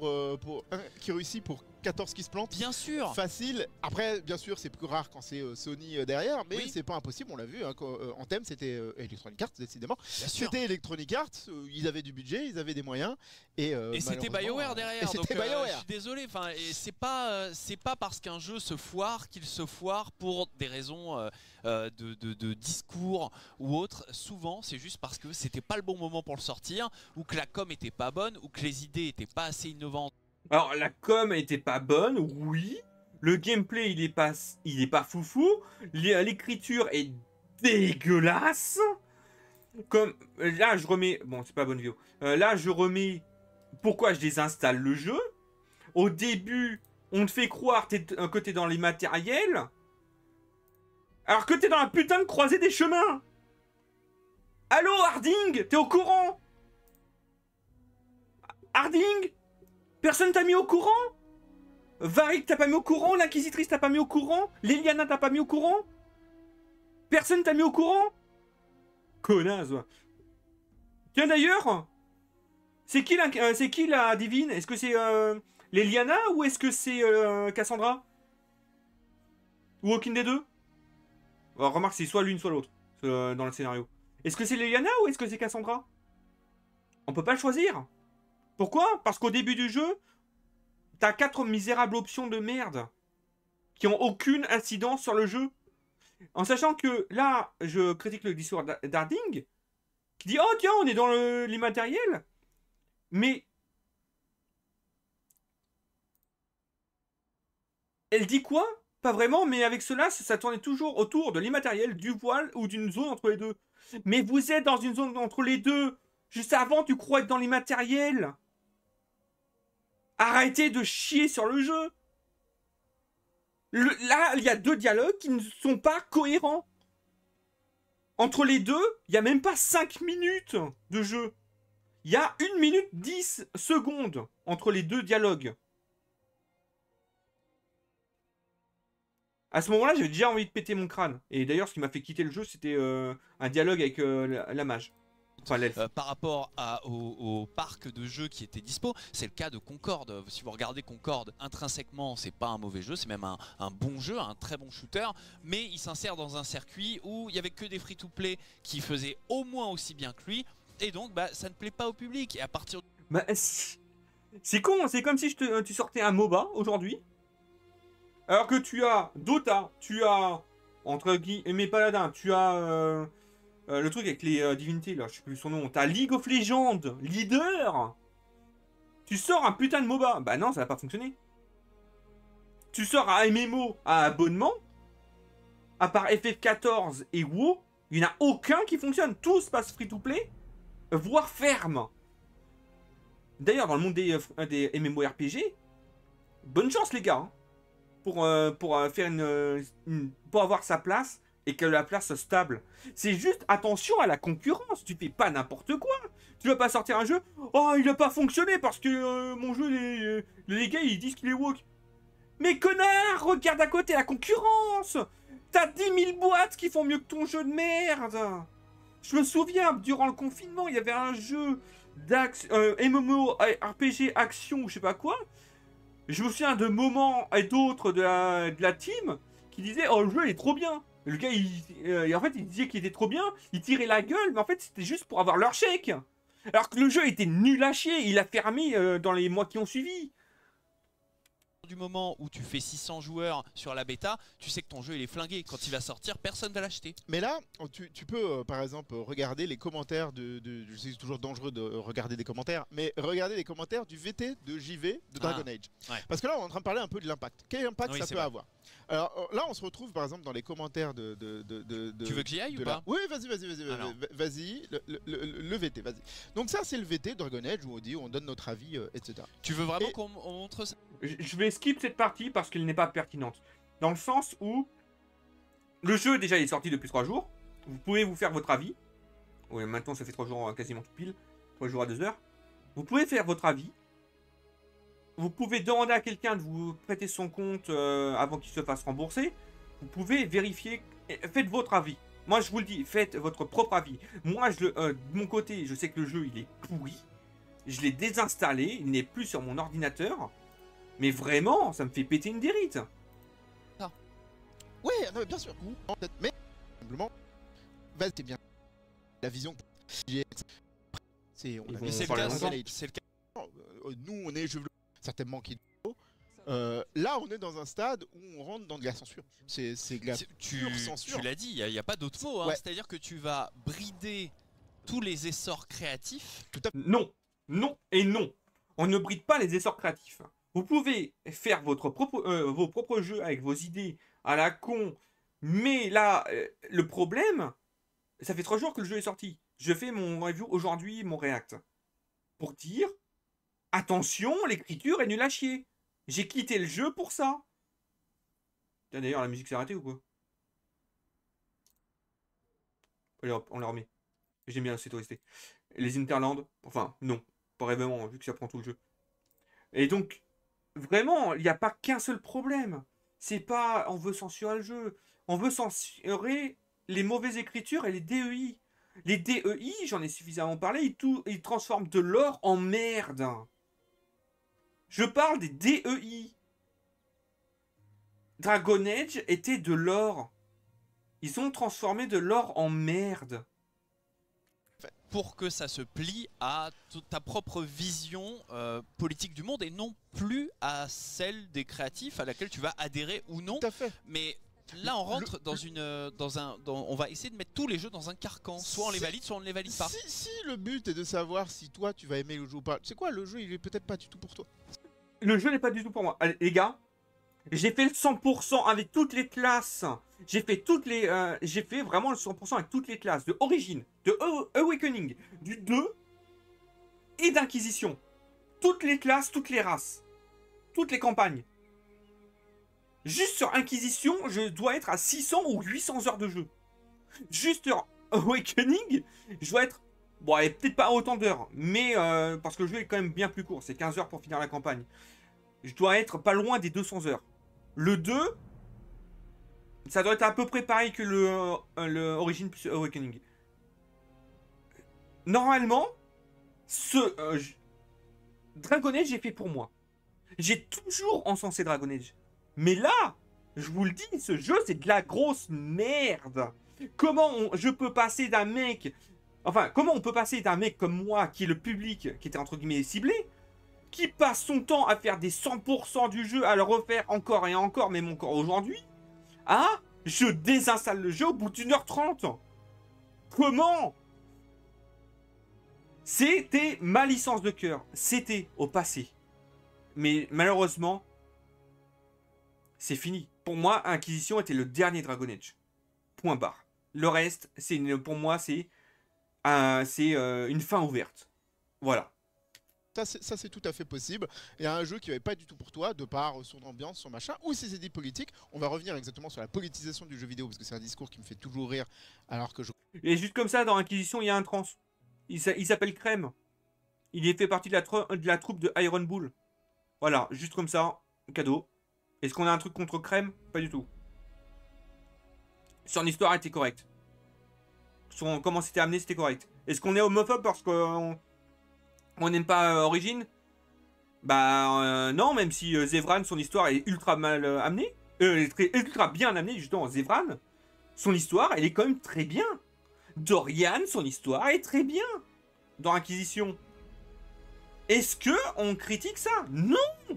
pour 14 qui se plante. Bien sûr. Facile. Après, bien sûr, c'est plus rare quand c'est Sony derrière, mais Oui. c'est pas impossible. On l'a vu. Hein, en thème, c'était Electronic Arts, décidément. Bien sûr. C'était Electronic Arts. Ils avaient du budget, ils avaient des moyens. Et c'était malheureusement, BioWare derrière. Et c'était donc, BioWare. je suis désolé. Enfin, et c'est pas parce qu'un jeu se foire qu'il se foire pour des raisons de discours ou autre. Souvent, c'est juste parce que c'était pas le bon moment pour le sortir, ou que la com était pas bonne, ou que les idées étaient pas assez innovantes. Alors, la com était pas bonne, oui. Le gameplay, il est pas foufou. L'écriture est dégueulasse. Comme là, je remets. Bon, c'est pas bonne vidéo. Là, je remets. Pourquoi je désinstalle le jeu? Au début, on te fait croire que t'es dans les matériels, alors que t'es dans la putain de croisée des chemins. Allô, Harding, t'es au courant? Harding? Personne t'a mis au courant? Varric t'as pas mis au courant? L'Inquisitrice t'as pas mis au courant? Leliana t'as pas mis au courant? Personne t'a mis au courant? Connasse. Tiens d'ailleurs, c'est qui la divine? Est-ce que c'est Leliana ou est-ce que c'est Cassandra? Ou aucune des deux? Alors, remarque, c'est soit l'une soit l'autre dans le scénario. Est-ce que c'est Leliana ou est-ce que c'est Cassandra? On peut pas le choisir. Pourquoi? Parce qu'au début du jeu, t'as 4 misérables options de merde qui ont aucune incidence sur le jeu. En sachant que là, je critique le discours d'Harding, qui dit oh tiens, on est dans l'immatériel. Mais elle dit quoi? Pas vraiment, mais avec cela, ça tournait toujours autour de l'immatériel, du voile ou d'une zone entre les deux. Mais vous êtes dans une zone entre les deux. Juste avant, tu crois être dans l'immatériel. Arrêtez de chier sur le jeu. Là, il y a 2 dialogues qui ne sont pas cohérents. Entre les deux, il n'y a même pas 5 minutes de jeu. Il y a 1 minute 10 secondes entre les 2 dialogues. À ce moment-là, j'avais déjà envie de péter mon crâne. Et d'ailleurs, ce qui m'a fait quitter le jeu, c'était un dialogue avec la mage. Enfin, l'elfe. Par rapport au parc de jeux qui était dispo, c'est le cas de Concorde. Si vous regardez Concorde, intrinsèquement, c'est pas un mauvais jeu, c'est même un bon jeu, un très bon shooter, mais il s'insère dans un circuit où il y avait que des free-to-play qui faisaient au moins aussi bien que lui, et donc ça ne plaît pas au public. Et à partir Bah, c'est con, c'est comme si tu sortais un MOBA aujourd'hui, alors que tu as Dota, tu as entre guillemets Paladin, tu as le truc avec les divinités là, je sais plus son nom, t'as League of Legends, leader. Tu sors un putain de MOBA, bah non, ça va pas fonctionner. Tu sors un MMO à abonnement, à part FF14 et WoW, il n'y en a aucun qui fonctionne, tous passent free to play, voire ferme. D'ailleurs, dans le monde des MMORPG, bonne chance les gars, hein, pour faire pour avoir sa place et que la place soit stable. C'est juste attention à la concurrence, tu fais pas n'importe quoi. Tu vas pas sortir un jeu, oh il a pas fonctionné parce que mon jeu, les gars ils disent qu'il est woke. Mais connard, regarde à côté la concurrence. T'as 10 000 boîtes qui font mieux que ton jeu de merde. Je me souviens, durant le confinement, il y avait un jeu MMORPG action ou je sais pas quoi. Je me souviens de moments et d'autres de la team qui disaient oh le jeu il est trop bien. Le gars en fait il disait qu'il était trop bien, il tirait la gueule, mais en fait c'était juste pour avoir leur chèque. Alors que le jeu était nul à chier, il a fermé dans les mois qui ont suivi. du moment où tu fais 600 joueurs sur la bêta, tu sais que ton jeu il est flingué. Quand il va sortir, personne va l'acheter. Mais là, tu peux par exemple regarder les commentaires je sais que c'est toujours dangereux de regarder des commentaires, mais regarder les commentaires du VT de JV de Dragon Age. Ouais. Parce que là, on est en train de parler un peu de l'impact. Quel impact ça peut vrai. avoir? Alors là, on se retrouve par exemple dans les commentaires de Tu veux que j'y aille ou pas? Oui, vas-y, le VT, vas-y. Donc ça, c'est le VT de Dragon Age où on dit, on donne notre avis, etc. Tu veux vraiment qu'on montre ça? Je vais skip cette partie parce qu'elle n'est pas pertinente. Dans le sens où Le jeu, déjà, il est sorti depuis 3 jours. Vous pouvez vous faire votre avis. Oui, maintenant, ça fait 3 jours quasiment tout pile. 3 jours à 2 heures. Vous pouvez faire votre avis. Vous pouvez demander à quelqu'un de vous prêter son compte avant qu'il se fasse rembourser. Vous pouvez vérifier. Faites votre avis. Moi, je vous le dis, faites votre propre avis. Moi, de mon côté, je sais que le jeu, il est pourri. Je l'ai désinstallé. Il n'est plus sur mon ordinateur. Mais vraiment, ça me fait péter une dérite. Ouais, non, bien sûr. Mais, simplement, c'est bien. La vision. C'est Ils vont Mais c'est faire le le cas, longtemps. c'est le cas. Nous, on est jeux vidéo, certainement qui là, on est dans un stade où on rentre dans de la censure. C'est de la pure censure. Tu l'as dit, il n'y a pas d'autre mot. Hein. Ouais. C'est-à-dire que tu vas brider tous les essors créatifs. Tout à fait. Non, non et non. On ne bride pas les essors créatifs. Vous pouvez faire vos propres jeux avec vos idées à la con. Mais là, le problème, ça fait 3 jours que le jeu est sorti. Je fais mon review aujourd'hui, mon react. Pour dire, attention, l'écriture est nulle à chier. J'ai quitté le jeu pour ça. D'ailleurs, la musique s'est arrêtée ou quoi? Allez hop, on la remet. J'aime bien cette OST. Les Interlands, enfin, non. Pas vraiment, vu que ça prend tout le jeu. Et donc, vraiment, il n'y a pas qu'un seul problème. C'est pas on veut censurer le jeu. On veut censurer les mauvaises écritures et les DEI. Les DEI, j'en ai suffisamment parlé, ils transforment de l'or en merde. Je parle des DEI. Dragon Age était de l'or. Ils ont transformé de l'or en merde. Pour que ça se plie à ta propre vision politique du monde et non plus à celle des créatifs à laquelle tu vas adhérer ou non. Tout à fait. Mais là on rentre on va essayer de mettre tous les jeux dans un carcan. Soit on les valide, soit on ne les valide pas. Si le but est de savoir si toi tu vas aimer le jeu ou pas, tu sais quoi, le jeu il est peut-être pas du tout pour toi. Le jeu n'est pas du tout pour moi. Allez, les gars, j'ai fait le 100% avec toutes les classes. J'ai fait vraiment le 100% avec toutes les classes. De Origin, de Awakening, du 2 et d'Inquisition. Toutes les classes, toutes les races. Toutes les campagnes. Juste sur Inquisition, je dois être à 600 ou 800 heures de jeu. Juste sur Awakening, je dois être... Bon, allez, peut-être pas autant d'heures, mais parce que le jeu est quand même bien plus court. C'est 15 heures pour finir la campagne. Je dois être pas loin des 200 heures. Le 2, ça doit être à peu près pareil que le Origin plus Awakening. Normalement, Dragon Age, j'ai fait pour moi. J'ai toujours encensé Dragon Age. Mais là, je vous le dis, ce jeu, c'est de la grosse merde. Je peux passer d'un mec... Enfin, comment on peut passer d'un mec comme moi, qui est le public, qui était entre guillemets ciblé, qui passe son temps à faire des 100% du jeu, à le refaire encore et encore, même encore aujourd'hui, je désinstalle le jeu au bout d'1h30. Comment? C'était ma licence de cœur. C'était au passé. Mais malheureusement, c'est fini. Pour moi, Inquisition était le dernier Dragon Age. Point barre. Le reste, pour moi, c'est une fin ouverte. Voilà. Ça c'est tout à fait possible. Il y a un jeu qui n'avait pas du tout pour toi, de par son ambiance, son machin, ou ses idées politiques. On va revenir exactement sur la politisation du jeu vidéo, parce que c'est un discours qui me fait toujours rire, alors que je... Et juste comme ça, dans Inquisition, il y a un trans. Il s'appelle Crème. Il est fait partie de la troupe de Iron Bull. Voilà, juste comme ça, cadeau. Est-ce qu'on a un truc contre Crème? Pas du tout. Son histoire était correcte. Comment c'était amené, c'était correct. Est-ce qu'on est homophobe parce qu'on n'aime pas Origin? Bah non, même si Zevran, son histoire est ultra mal amenée. Ultra bien amenée, justement. Zevran, son histoire, elle est quand même très bien. Dorian, son histoire est très bien. Dans Inquisition. Est-ce que on critique ça? Non.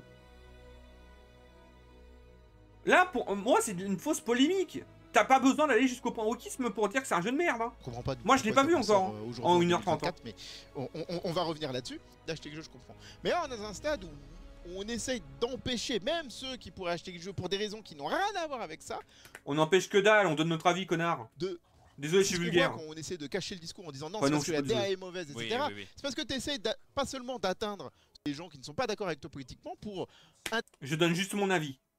Là, pour moi, c'est une fausse polémique. T'as pas besoin d'aller jusqu'au point wokisme pour dire que c'est un jeu de merde. Hein. Je comprends pas. Moi, je l'ai pas vu encore. En 1h30. Mais on va revenir là-dessus. D'acheter le jeu, je comprends. Mais là, on est dans un stade où on essaye d'empêcher même ceux qui pourraient acheter le jeu pour des raisons qui n'ont rien à voir avec ça. On n'empêche que dalle, on donne notre avis, connard. Désolé, je suis vulgaire. On essaie de cacher le discours en disant non, ouais, c'est parce que la DA est mauvaise, etc. Oui. C'est parce que tu essayes pas seulement d'atteindre les gens qui ne sont pas d'accord avec toi politiquement pour... Je donne juste mon avis.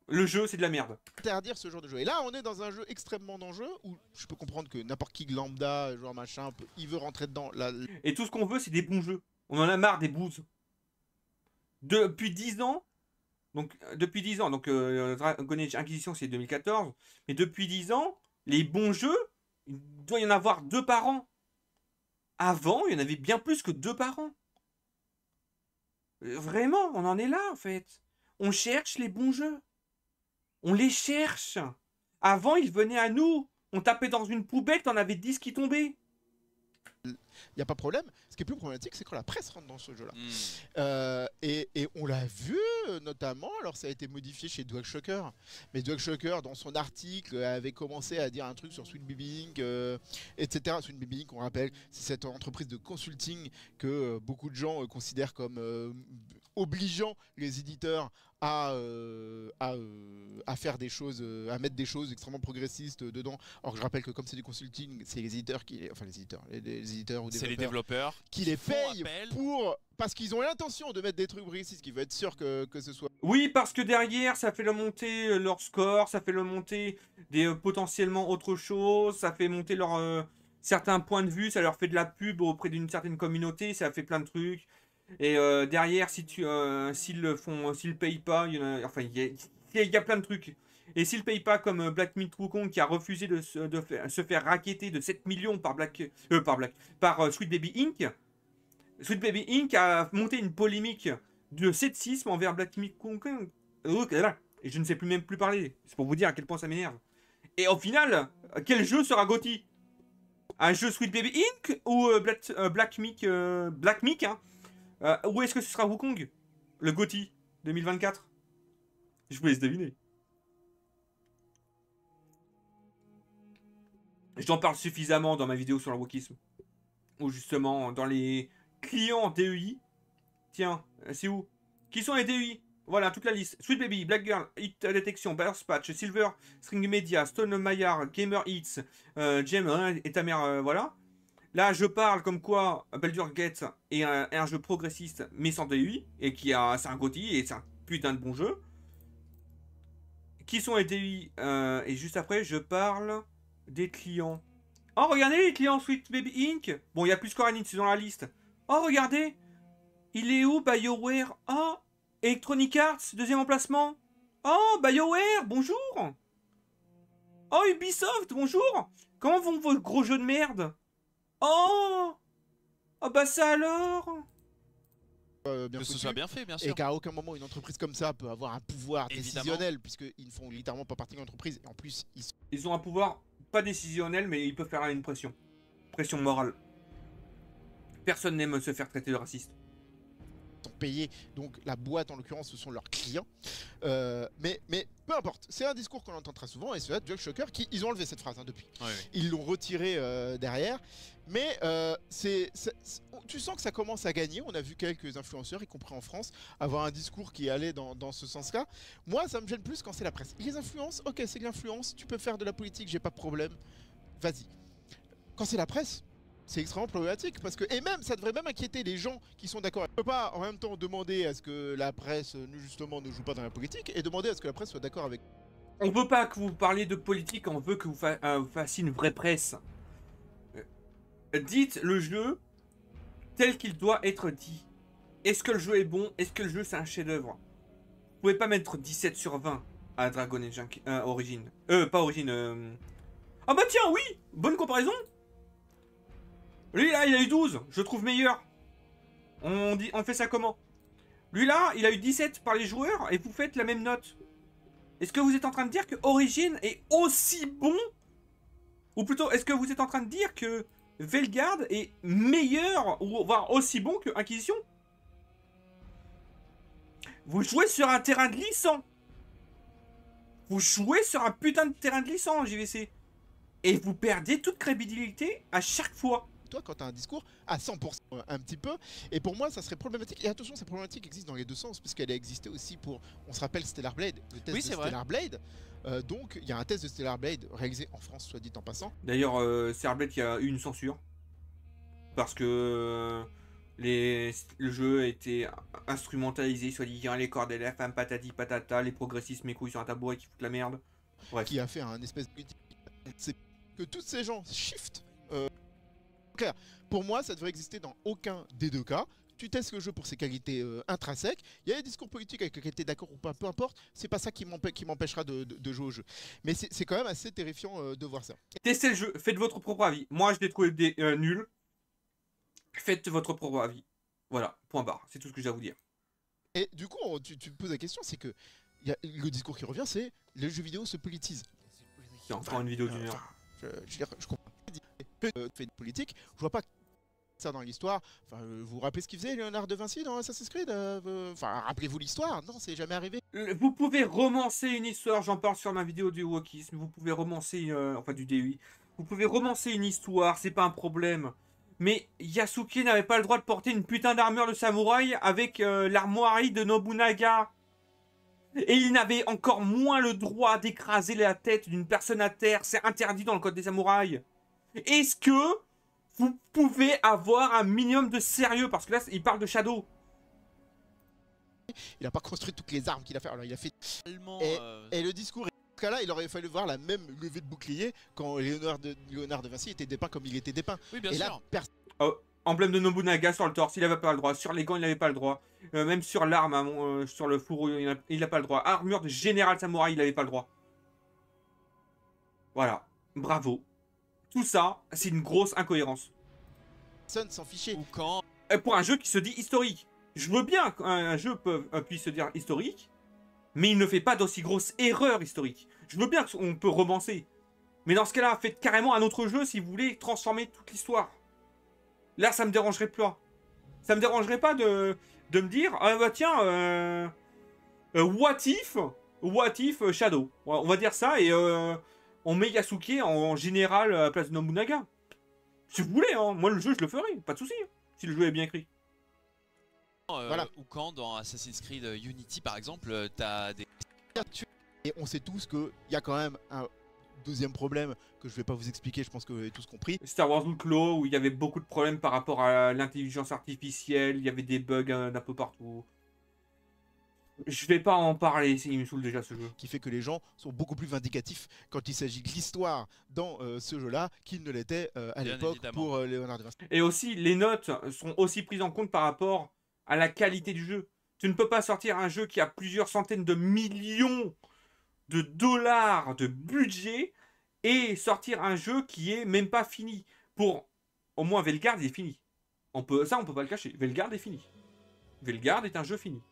le jeu c'est de la merde. interdire ce genre de jeu. Et là, on est dans un jeu extrêmement dangereux où je peux comprendre que n'importe qui lambda, genre machin, il veut rentrer dedans. Là, Et tout ce qu'on veut c'est des bons jeux. On en a marre des bouses. Depuis 10 ans, donc Dragon Age Inquisition c'est 2014, mais depuis 10 ans, les bons jeux, il doit y en avoir 2 par an. Avant, il y en avait bien plus que 2 par an. Vraiment, on en est là en fait. On cherche les bons jeux. On les cherche. Avant, ils venaient à nous. On tapait dans une poubelle, t'en avais 10 qui tombaient. il n'y a pas de problème. Ce qui est plus problématique, c'est quand la presse rentre dans ce jeu-là. Et on l'a vu notamment, alors ça a été modifié chez DualShocker, mais DualShocker dans son article avait commencé à dire un truc sur Sweet Baby Inc, etc. Sweet Baby Inc, on rappelle, c'est cette entreprise de consulting que beaucoup de gens considèrent comme obligeant les éditeurs à faire des choses, à mettre des choses extrêmement progressistes dedans. Or je rappelle que comme c'est du consulting, c'est les éditeurs qui, enfin les éditeurs ou C'est les développeurs qui les font payent appel. parce qu'ils ont l'intention de mettre des trucs progressistes, qui veut être sûr que ce soit. Oui, parce que derrière, ça fait le monter leur score, ça fait le monter des potentiellement autre chose, ça fait monter leur certains points de vue, ça leur fait de la pub auprès d'une certaine communauté, ça fait plein de trucs. Et derrière, s'ils le font, s'ils payent pas, il y a plein de trucs. Et s'ils payent pas, comme Black Myth Wukong qui a refusé de se faire racketter de 7 millions par Sweet Baby Inc. Sweet Baby Inc. a monté une polémique de sexisme envers Black Myth Wukong. Et je ne sais plus même plus parler. C'est pour vous dire à quel point ça m'énerve. Et au final, quel jeu sera GOTY? Un jeu Sweet Baby Inc. ou Black Myth, hein? Ou est-ce que ce sera Wukong? Le GOTY 2024? Je vous laisse deviner. J'en parle suffisamment dans ma vidéo sur le wokisme. Ou justement, dans les clients DEI. Tiens, c'est où? Qui sont les DEI? Voilà, toute la liste. Sweet Baby, Black Girl, Hit Detection, Burst Patch, Silver, String Media, Stone Maillard, Gamer Hits, Gem, et ta mère, voilà. Là, je parle comme quoi Baldur's Gate est un jeu progressiste, mais sans DUI, et c'est un GOTY, et c'est un putain de bon jeu. Qui sont les DUI? Et juste après, je parle des clients. Oh, regardez les clients Sweet Baby Inc. Bon, il y a plus Square Enix, c'est dans la liste. Oh, regardez. Il est où, BioWare? Oh, Electronic Arts, deuxième emplacement. Oh, BioWare, bonjour. Oh, Ubisoft, bonjour. Comment vont vos gros jeux de merde? Oh! Oh bah ça alors! Bien Que ce foutu. soit bien fait, bien sûr. Et qu'à aucun moment une entreprise comme ça peut avoir un pouvoir Évidemment. décisionnel, puisqu'ils ne font littéralement pas partie de l'entreprise. Et en plus, ils Ils ont un pouvoir pas décisionnel, mais ils peuvent faire une pression. Pression morale. Personne n'aime se faire traiter de raciste. sont payés, donc la boîte en l'occurrence ce sont leurs clients. Mais peu importe, c'est un discours qu'on entend très souvent et c'est là DualShocker qui ils ont enlevé cette phrase depuis. Oui, oui. Ils l'ont retiré derrière, mais tu sens que ça commence à gagner. On a vu quelques influenceurs, y compris en France, avoir un discours qui allait dans ce sens-là. Moi, ça me gêne plus quand c'est la presse. Les influences, ok, c'est de l'influence, tu peux faire de la politique, j'ai pas de problème, vas-y. Quand c'est la presse, c'est extrêmement problématique parce que, et même, ça devrait même inquiéter les gens qui sont d'accord. On ne peut pas en même temps demander à ce que la presse, justement, ne joue pas dans la politique et demander à ce que la presse soit d'accord avec. On veut pas que vous parliez de politique, on veut que vous fassiez une vraie presse. Dites le jeu tel qu'il doit être dit. Est-ce que le jeu est bon? Est-ce que le jeu c'est un chef-d'œuvre? Vous pouvez pas mettre 17 sur 20 à Dragon Age Origin. Pas Origin. Ah bah tiens, oui! Bonne comparaison! Lui là, il a eu 12, je trouve meilleur. On fait ça comment? Lui là, il a eu 17 par les joueurs et vous faites la même note. Est-ce que vous êtes en train de dire que Origin est aussi bon? Ou plutôt, est-ce que vous êtes en train de dire que Veilguard est meilleur ou voire aussi bon que Inquisition? Vous jouez sur un terrain glissant. Vous jouez sur un putain de terrain glissant, JVC. Et vous perdez toute crédibilité à chaque fois. Toi, quand tu as un discours à 100%, un petit peu, et pour moi, ça serait problématique. Et attention, cette problématique existe dans les deux sens, puisqu'elle a existé aussi pour, on se rappelle Stellar Blade, le test Oui, de c'est vrai. Stellar Blade. Donc, il y a un test de Stellar Blade réalisé en France, soit dit en passant. D'ailleurs, Stellar Blade, il y a eu une censure. Parce que Le jeu a été instrumentalisé, soi-disant les corps de la femme, patati patata, les progressistes mes couilles sur un tabouret qui foutent la merde. Bref. Qui a fait un espèce de... C'est que tous ces gens shift. Clair, pour moi, ça devrait exister dans aucun des deux cas. Tu testes le jeu pour ses qualités intrinsèques. Il y a des discours politiques avec lesquels tu es d'accord ou pas, peu importe. C'est pas ça qui m'empêchera de jouer au jeu. Mais c'est quand même assez terrifiant de voir ça. Testez le jeu, faites votre propre avis. Moi, je l'ai trouvé nul. Faites votre propre avis. Voilà, point barre. C'est tout ce que j'ai à vous dire. Et du coup, tu me poses la question, c'est que le discours qui revient, c'est les jeux vidéo se politisent. C'est encore une vidéo d'une heure. Je comprends. Fait de politique, je vois pas ça dans l'histoire. Enfin, vous vous rappelez ce qu'il faisait Léonard de Vinci dans Assassin's Creed Enfin, rappelez-vous l'histoire. Non, c'est jamais arrivé. Vous pouvez romancer une histoire, j'en parle sur ma vidéo du wokisme. Vous pouvez romancer, enfin du DUI. Vous pouvez romancer une histoire, c'est pas un problème. Mais Yasuke n'avait pas le droit de porter une putain d'armure de samouraï avec l'armoirie de Nobunaga. Et il n'avait encore moins le droit d'écraser la tête d'une personne à terre. C'est interdit dans le code des samouraïs. Est-ce que vous pouvez avoir un minimum de sérieux? Parce que là, il parle de Shadow. Il a pas construit toutes les armes qu'il a fait. Alors, il a fait... Tellement, Et le discours... Dans ce cas-là, il aurait fallu voir la même levée de bouclier quand Léonard de Vinci était dépeint comme il était dépeint. Oui, bien Et sûr. là, Emblème de Nobunaga sur le torse, il n'avait pas le droit. Sur les gants, il n'avait pas le droit. Même sur l'arme, sur le fourreau, il n'a pas le droit. Armure de général samouraï, il n'avait pas le droit. Voilà. Bravo. Tout ça, c'est une grosse incohérence. personne s'en fichait. Ou quand Pour un jeu qui se dit historique. Je veux bien qu'un jeu puisse se dire historique, mais il ne fait pas d'aussi grosses erreurs historiques. Je veux bien qu'on peut romancer. Mais dans ce cas-là, faites carrément un autre jeu si vous voulez transformer toute l'histoire. Là, ça me dérangerait pas. Ça me dérangerait pas de me dire, ah bah tiens, what if Shadow. On va dire ça et on met Yasuke en général à la place de Nobunaga. Si vous voulez, hein, moi le jeu je le ferai, pas de souci. Si le jeu est bien écrit. Voilà. Ou quand dans Assassin's Creed Unity par exemple, t'as des... Et on sait tous qu'il y a quand même un deuxième problème que je vais pas vous expliquer, je pense que vous avez tous compris. Star Wars Outlaw où il y avait beaucoup de problèmes par rapport à l'intelligence artificielle, il y avait des bugs d'un peu partout. Je vais pas en parler, il me saoule déjà ce jeu. Qui fait que les gens sont beaucoup plus vindicatifs quand il s'agit de l'histoire dans ce jeu-là qu'ils ne l'étaient à Bien l'époque évidemment. pour Léonard de Vinci. Et aussi, les notes sont aussi prises en compte par rapport à la qualité du jeu. Tu ne peux pas sortir un jeu qui a plusieurs centaines de millions de dollars de budget et sortir un jeu qui est même pas fini. Pour au moins Velgard, il est fini. Ça, on peut pas le cacher. Velgard est fini. Velgard est un jeu fini.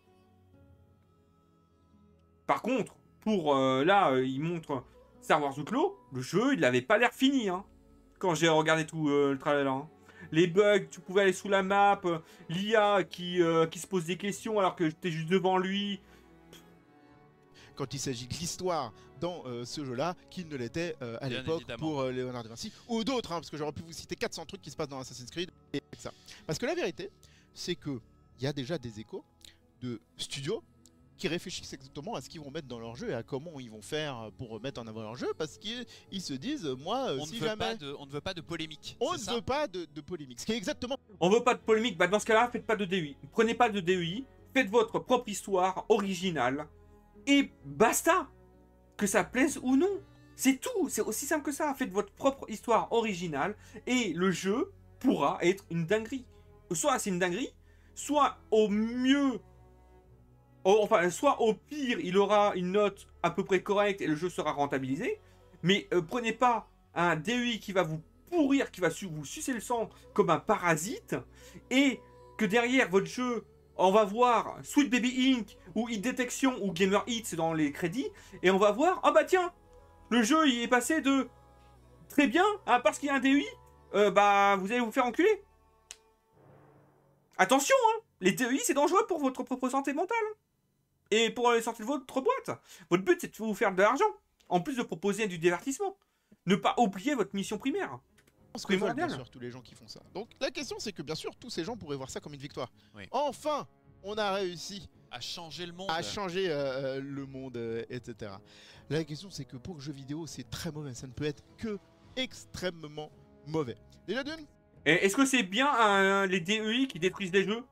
Par contre, pour là, il montre Star Wars Outlaw, le jeu, il n'avait pas l'air fini. Hein, quand j'ai regardé tout le trailer. Hein. Les bugs, tu pouvais aller sous la map, l'IA qui se pose des questions alors que t'es juste devant lui. Quand il s'agit de l'histoire dans ce jeu-là, qu'il ne l'était à Bien l'époque évidemment. pour Léonard de Vinci, ou d'autres, hein, parce que j'aurais pu vous citer 400 trucs qui se passent dans Assassin's Creed, et ça. Parce que la vérité, c'est qu'il y a déjà des échos de studios qui réfléchissent exactement à ce qu'ils vont mettre dans leur jeu et à comment ils vont faire pour mettre en avant leur jeu, parce qu'ils se disent, moi, on, si ne veut jamais... on ne veut pas de polémique. On c'est ne ça veut pas de polémique, ce qui est exactement... On veut pas de polémique, bah dans ce cas-là, faites pas de DUI. Prenez pas de DUI, faites votre propre histoire originale et basta. Que ça plaise ou non. C'est tout, c'est aussi simple que ça. Faites votre propre histoire originale et le jeu pourra être une dinguerie. Soit c'est une dinguerie, soit au mieux, enfin, soit au pire, il aura une note à peu près correcte et le jeu sera rentabilisé. Mais prenez pas un DUI qui va vous pourrir, qui va vous sucer le sang comme un parasite et que derrière votre jeu, on va voir Sweet Baby Inc. ou Hit Detection ou Gamer Hits dans les crédits et on va voir, ah bah tiens, le jeu il est passé de très bien à parce qu'il y a un DUI, bah vous allez vous faire enculer. Attention, hein, les DUI c'est dangereux pour votre propre santé mentale et pour les sorties de votre boîte. Votre but c'est de vous faire de l'argent en plus de proposer du divertissement. Ne pas oublier votre mission primaire. Ce que veulent, bien Primordial. sûr, tous les gens qui font ça. Donc la question c'est que bien sûr tous ces gens pourraient voir ça comme une victoire. Oui. Enfin, on a réussi À changer le monde. à changer le monde, etc. La question c'est que pour le jeu vidéo c'est très mauvais, ça ne peut être que extrêmement mauvais. Déjà d'une, Et est-ce que c'est bien les DEI qui détruisent les jeux?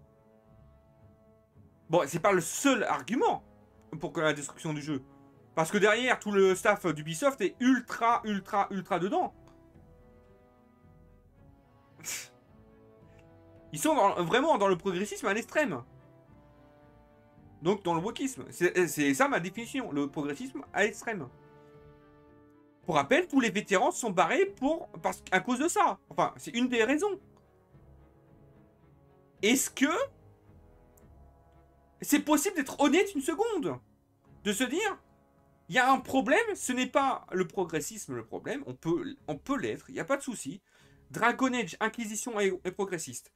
Bon, c'est pas le seul argument pour que la destruction du jeu. Parce que derrière, tout le staff d'Ubisoft est ultra dedans. Ils sont vraiment dans le progressisme à l'extrême. Donc dans le wokisme. C'est ça ma définition, le progressisme à l'extrême. Pour rappel, tous les vétérans sont barrés à cause de ça. Enfin, c'est une des raisons. Est-ce que c'est possible d'être honnête une seconde? De se dire, il y a un problème, ce n'est pas le progressisme le problème, on peut l'être, il n'y a pas de souci. Dragon Age, Inquisition est progressiste.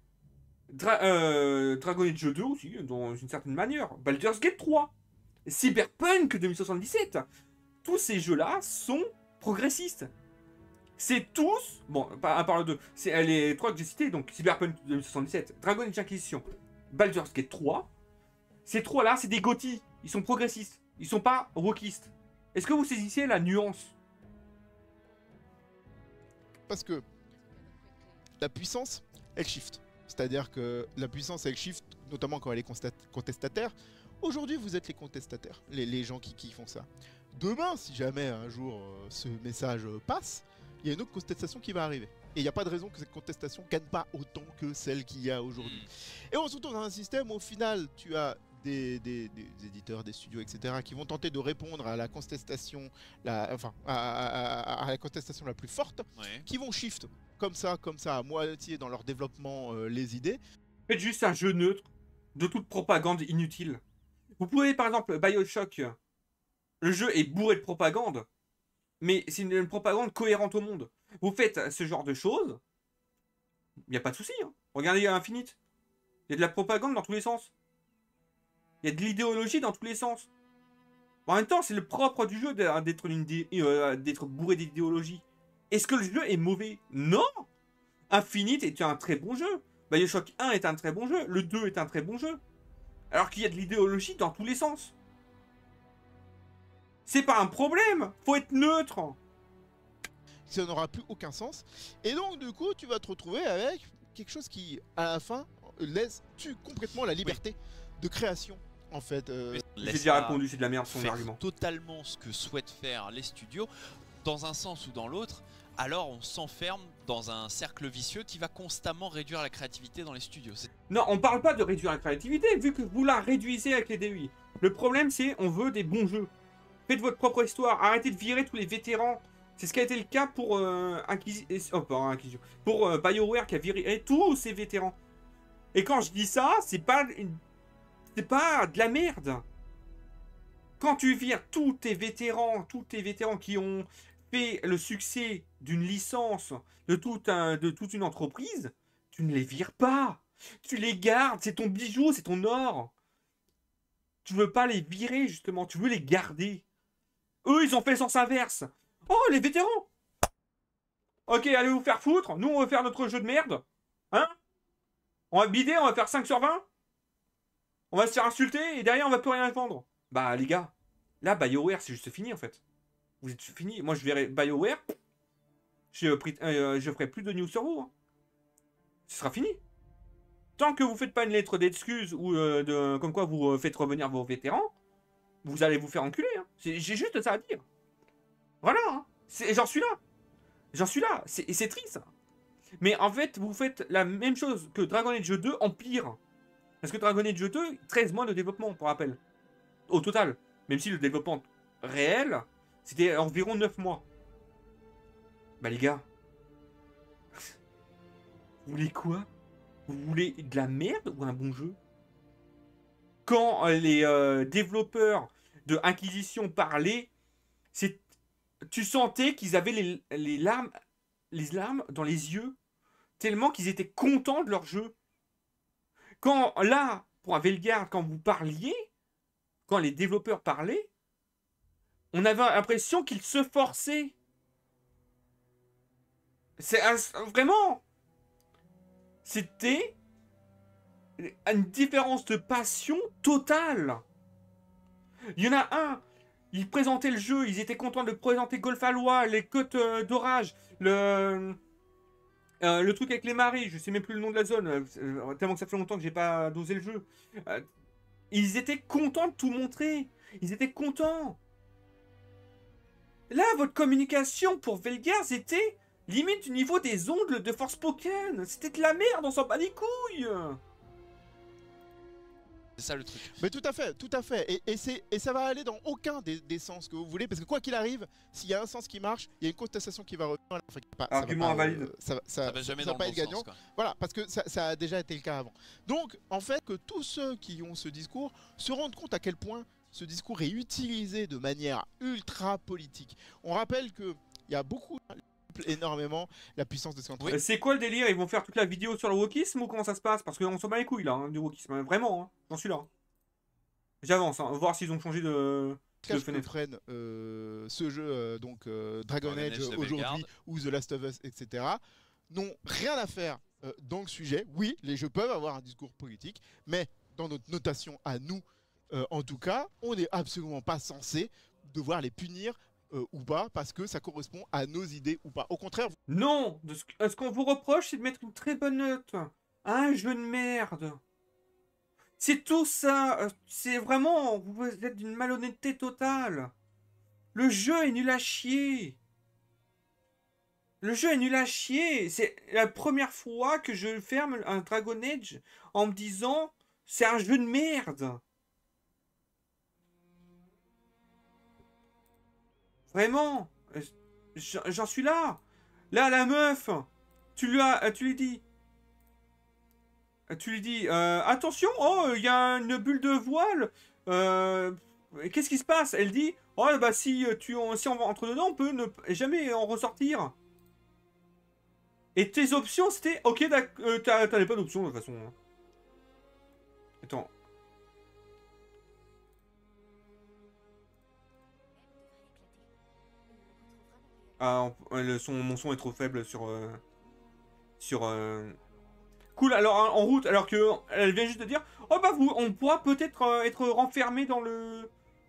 Dragon Age 2 aussi, dans une certaine manière. Baldur's Gate 3. Cyberpunk 2077. Tous ces jeux-là sont progressistes. C'est tous... Bon, à part le 2. C'est les 3 que j'ai cités, donc Cyberpunk 2077, Dragon Age Inquisition, Baldur's Gate 3. Ces 3-là, c'est des GOTY. Ils sont progressistes. Ils sont pas wokistes. Est-ce que vous saisissez la nuance? Parce que la puissance, elle shift. C'est-à-dire que la puissance, elle shift, notamment quand elle est contestataire. Aujourd'hui, vous êtes les contestataires, les gens qui font ça. Demain, si jamais un jour ce message passe, il y a une autre contestation qui va arriver. Et il n'y a pas de raison que cette contestation gagne pas autant que celle qu'il y a aujourd'hui. Et on se retrouve dans un système où, au final, tu as des éditeurs, des studios, etc., qui vont tenter de répondre à la contestation, à la contestation la plus forte, qui vont shift comme ça, à moitié dans leur développement les idées. Faites juste un jeu neutre, de toute propagande inutile. Vous pouvez, par exemple, BioShock, le jeu est bourré de propagande, mais c'est une propagande cohérente au monde. Vous faites ce genre de choses, il n'y a pas de souci. Hein. Regardez Infinite, il y a de la propagande dans tous les sens. Il y a de l'idéologie dans tous les sens. En même temps, c'est le propre du jeu d'être bourré d'idéologie. Est-ce que le jeu est mauvais? Non. Infinite est un très bon jeu. BioShock 1 est un très bon jeu. Le 2 est un très bon jeu. Alors qu'il y a de l'idéologie dans tous les sens. C'est pas un problème. Faut être neutre. Ça n'aura plus aucun sens. Et donc, du coup, tu vas te retrouver avec quelque chose qui, à la fin, tue complètement la liberté de création. En fait, j'ai déjà répondu, c'est de la merde son argument. Totalement ce que souhaitent faire les studios, dans un sens ou dans l'autre, alors on s'enferme dans un cercle vicieux qui va constamment réduire la créativité dans les studios. Non, on parle pas de réduire la créativité, vu que vous la réduisez avec les DEI. Le problème, c'est on veut des bons jeux. Faites votre propre histoire, arrêtez de virer tous les vétérans. C'est ce qui a été le cas pour pour BioWare qui a viré tous ses vétérans. Et quand je dis ça, c'est pas de la merde. Quand tu vires tous tes vétérans qui ont fait le succès d'une licence, de toute une entreprise, tu ne les vires pas. Tu les gardes, c'est ton bijou, c'est ton or. Tu veux pas les virer, justement, tu veux les garder. Eux, ils ont fait le sens inverse. Oh, les vétérans! Ok, allez vous faire foutre, nous on va faire notre jeu de merde. Hein? On va bider, on va faire 5 sur 20. On va se faire insulter et derrière on va plus rien vendre. Bah les gars, là BioWare c'est juste fini en fait. Vous êtes fini. Moi je verrai BioWare. Je ferai plus de news sur vous. Hein. Ce sera fini. Tant que vous faites pas une lettre d'excuse ou comme quoi vous faites revenir vos vétérans, vous allez vous faire enculer. Hein. J'ai juste ça à dire. Voilà. Hein. J'en suis là. J'en suis là. C'est triste. Hein. Mais en fait, vous faites la même chose que Dragon Age 2 en pire. Parce que Dragon Age 2, 13 mois de développement, pour rappel. Au total. Même si le développement réel, c'était environ 9 mois. Bah les gars. Vous voulez quoi? Vous voulez de la merde ou un bon jeu? Quand les développeurs de Inquisition parlaient, tu sentais qu'ils avaient les larmes dans les yeux. Tellement qu'ils étaient contents de leur jeu. Quand, là, pour un Velgard, quand vous parliez, quand les développeurs parlaient, on avait l'impression qu'ils se forçaient. Vraiment, c'était une différence de passion totale. Il y en a un, ils présentaient le jeu, ils étaient contents de présenter Golf Alois, les côtes d'orage, Le truc avec les marées, je sais même plus le nom de la zone, tellement que ça fait longtemps que j'ai pas dosé le jeu. Ils étaient contents de tout montrer. Ils étaient contents. Là, votre communication pour Vel'Gaz était limite du niveau des ongles de Forspoken. C'était de la merde, on s'en bat les couilles. C'est ça le truc. Mais tout à fait, tout à fait. Et ça va aller dans aucun des sens que vous voulez, parce que quoi qu'il arrive, s'il y a un sens qui marche, il y a une contestation qui va revenir. Enfin, Argument invalide. Ça va jamais ça dans va le pas bon être gagnant. sens, quoi. Voilà, parce que ça a déjà été le cas avant. Donc, en fait, que tous ceux qui ont ce discours se rendent compte à quel point ce discours est utilisé de manière ultra politique. On rappelle qu'il y a beaucoup, énormément, la puissance de ce Oui. C'est quoi le délire? Ils vont faire toute la vidéo sur le wokisme ou comment ça se passe? Parce qu'on s'en bat les couilles là, hein, du wokisme. Vraiment, hein. J'en suis là. J'avance, hein, voir s'ils ont changé de fenêtre. prennent ce jeu, Dragon Age de aujourd'hui, Vanguard. ou The Last of Us, etc., n'ont rien à faire dans le sujet. Oui, les jeux peuvent avoir un discours politique, mais dans notre notation à nous, en tout cas, on n'est absolument pas censé devoir les punir ou pas, parce que ça correspond à nos idées ou pas. Au contraire, Non, ce qu'on vous reproche, c'est de mettre une très bonne note à un jeu de merde. C'est tout ça. C'est vraiment, vous êtes d'une malhonnêteté totale. Le jeu est nul à chier. Le jeu est nul à chier. C'est la première fois que je ferme un Dragon Age en me disant c'est un jeu de merde. Vraiment. J'en suis là. Là, la meuf, tu lui dis. Tu lui dis, attention, oh, il y a une bulle de voile. Qu'est-ce qui se passe? Elle dit, oh, bah si on rentre dedans, on peut ne jamais en ressortir. Et tes options, c'était, ok, t'avais pas d'option de toute façon. Attends. Ah, mon son est trop faible sur... Cool, alors en route, alors que elle vient juste de dire, oh bah on pourra peut-être être renfermé dans le...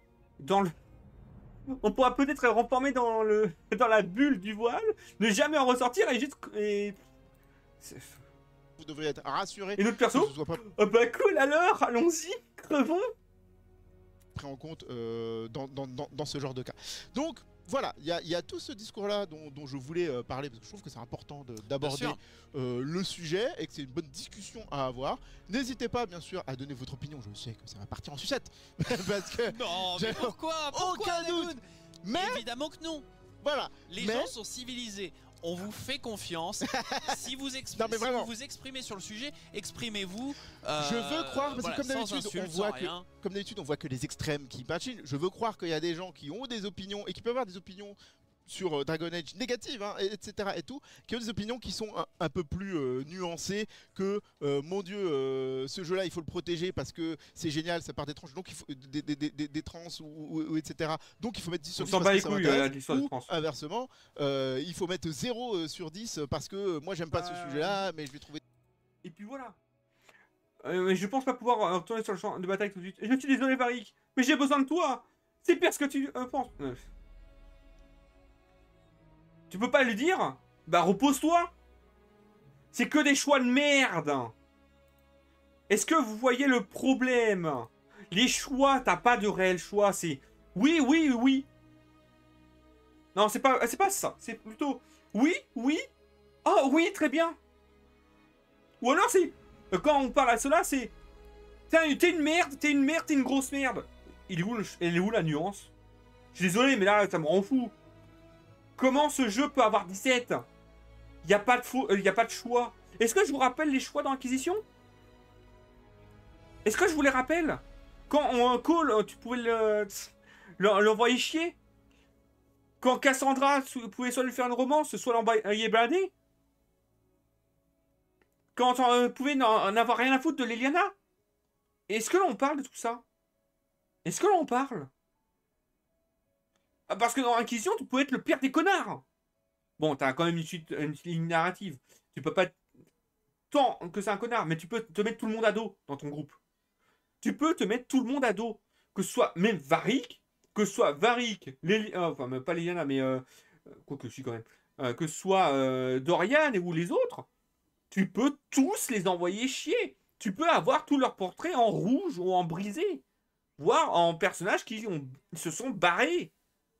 On pourra peut-être être renfermé dans la bulle du voile, ne jamais en ressortir et juste... vous devriez être rassurés Et notre que perso? ce soit pas Oh bah cool alors, allons-y, crevons. pris en compte dans ce genre de cas. Donc voilà, il y a tout ce discours-là dont je voulais parler, parce que je trouve que c'est important d'aborder le sujet et que c'est une bonne discussion à avoir. N'hésitez pas, bien sûr, à donner votre opinion. Je sais que ça va partir en sucette, parce que Non, mais pourquoi aucun doute. Mais évidemment que non. voilà, Les gens sont civilisés. On vous fait confiance. Si vous vous exprimez sur le sujet, exprimez-vous. Je veux croire, parce que comme sans d'habitude, insulte, on voit que les extrêmes qui patchinent. Je veux croire qu'il y a des gens qui ont des opinions et qui peuvent avoir des opinions sur Dragon Age négatives, hein, etc. et tout, qui ont des opinions qui sont un peu plus nuancées que mon Dieu, ce jeu-là il faut le protéger parce que c'est génial, ça part des tranches, donc il faut des trans ou etc. Donc il faut mettre 10 sur 10 parce que ça m'intéresse, ou inversement, il faut mettre 0 sur 10 parce que moi j'aime pas ce sujet-là, mais je vais trouver. Et puis voilà. Mais je pense pas pouvoir retourner sur le champ de bataille tout de suite. Je suis désolé, Varric, mais j'ai besoin de toi. C'est pire ce que tu penses. Tu peux pas lui dire? Bah repose-toi. C'est que des choix de merde. Est-ce que vous voyez le problème? Les choix, t'as pas de réel choix. C'est oui, oui, oui. Non, c'est pas ça. C'est plutôt oui, oui. Oh oui, très bien. Ou alors c'est quand on parle à cela, c'est t'es une merde, t'es une grosse merde. Elle est où la nuance? Je suis désolé, mais là, ça me rend fou. Comment ce jeu peut avoir 17? Il n'y a pas de choix. Est-ce que je vous rappelle les choix dans l'Inquisition? Est-ce que je vous les rappelle? Quand on call, tu pouvais l'envoyer chier. Quand Cassandra pouvait soit lui faire une romance, soit l'envoyer blader. Quand on pouvait n'en avoir rien à foutre de Leliana. Est-ce que l'on parle de tout ça? Est-ce que l'on parle? Parce que dans l'Inquisition, tu peux être le pire des connards. Bon, t'as quand même une ligne narrative. Tu peux pas... Tant que c'est un connard, mais tu peux te mettre tout le monde à dos dans ton groupe. Tu peux te mettre tout le monde à dos. Que ce soit même Varric, enfin, pas Liliana, mais... quoique si, quand même. que ce soit Dorian ou les autres, tu peux tous les envoyer chier. Tu peux avoir tous leurs portraits en rouge ou en brisé, voire en personnages qui se sont barrés.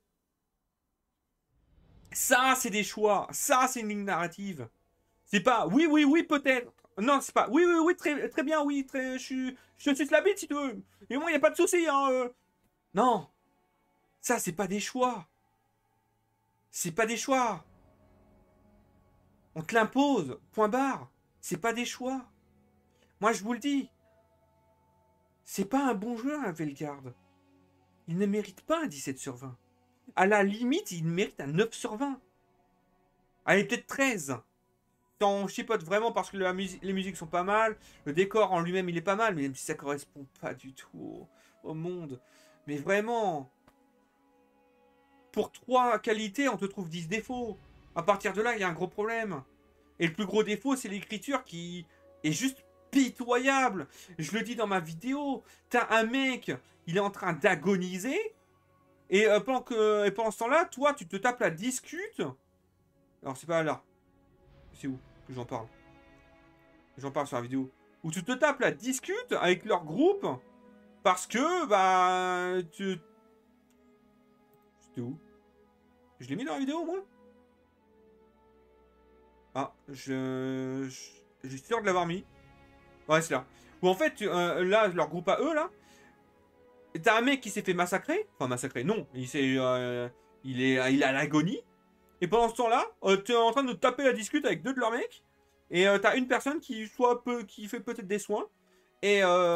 Ça, c'est des choix. Ça, c'est une ligne narrative. C'est pas oui, oui, oui, peut-être. Non, c'est pas oui, oui, oui, très, très bien, oui, très, je suis la bite si tu veux. Et moi, il n'y a pas de souci, hein. Non, ça, c'est pas des choix. C'est pas des choix. On te l'impose, point barre. C'est pas des choix. Moi, je vous le dis. C'est pas un bon jeu, un Velgard. Il ne mérite pas un 17 sur 20. À la limite, il mérite un 9 sur 20. Allez, peut-être 13. T'en chipote vraiment parce que les musiques sont pas mal. Le décor en lui-même, il est pas mal, mais même si ça correspond pas du tout au monde. Mais vraiment, pour 3 qualités, on te trouve 10 défauts. À partir de là, il y a un gros problème. Et le plus gros défaut, c'est l'écriture qui est juste pitoyable. Je le dis dans ma vidéo. T'as un mec, il est en train d'agoniser. Et pendant ce temps-là, toi, tu te tapes la discute. Alors, c'est pas là. C'est où que j'en parle? J'en parle sur la vidéo. Où tu te tapes la discute avec leur groupe. Parce que, bah... C'était où? Je l'ai mis dans la vidéo, moi? Ah, je suis sûr de l'avoir mis. Ouais, c'est là. Où en fait, là, leur groupe à eux, là, t'as un mec qui s'est fait massacrer. Enfin, massacrer, non. Il est à l'agonie. Et pendant ce temps-là, t'es en train de taper la discute avec 2 de leurs mecs. Et t'as une personne qui qui fait peut-être des soins. Et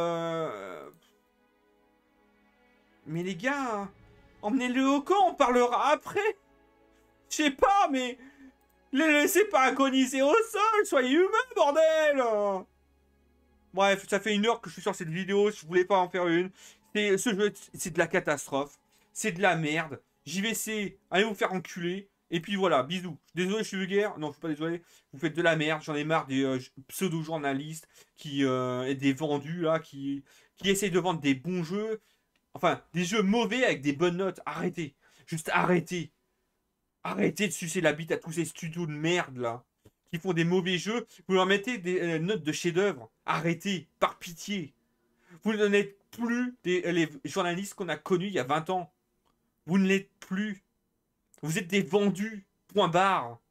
mais les gars, emmenez-le au camp, on parlera après. Je sais pas, mais les laissez pas agoniser au sol, soyez humains, bordel. Bref, ça fait 1 heure que je suis sur cette vidéo, je voulais pas en faire une. Ce jeu, c'est de la catastrophe. C'est de la merde. JVC, allez vous faire enculer. Et puis voilà, bisous. Désolé, je suis vulgaire. Non, je suis pas désolé. Vous faites de la merde. J'en ai marre des pseudo-journalistes et des vendus là qui essayent de vendre des bons jeux. Enfin, des jeux mauvais avec des bonnes notes. Arrêtez. Juste arrêtez. Arrêtez de sucer la bite à tous ces studios de merde là. Qui font des mauvais jeux. Vous leur mettez des notes de chef-d'œuvre. Arrêtez. Par pitié. Vous n'êtes plus les journalistes qu'on a connus il y a 20 ans. Vous ne l'êtes plus. Vous êtes des vendus. Point barre.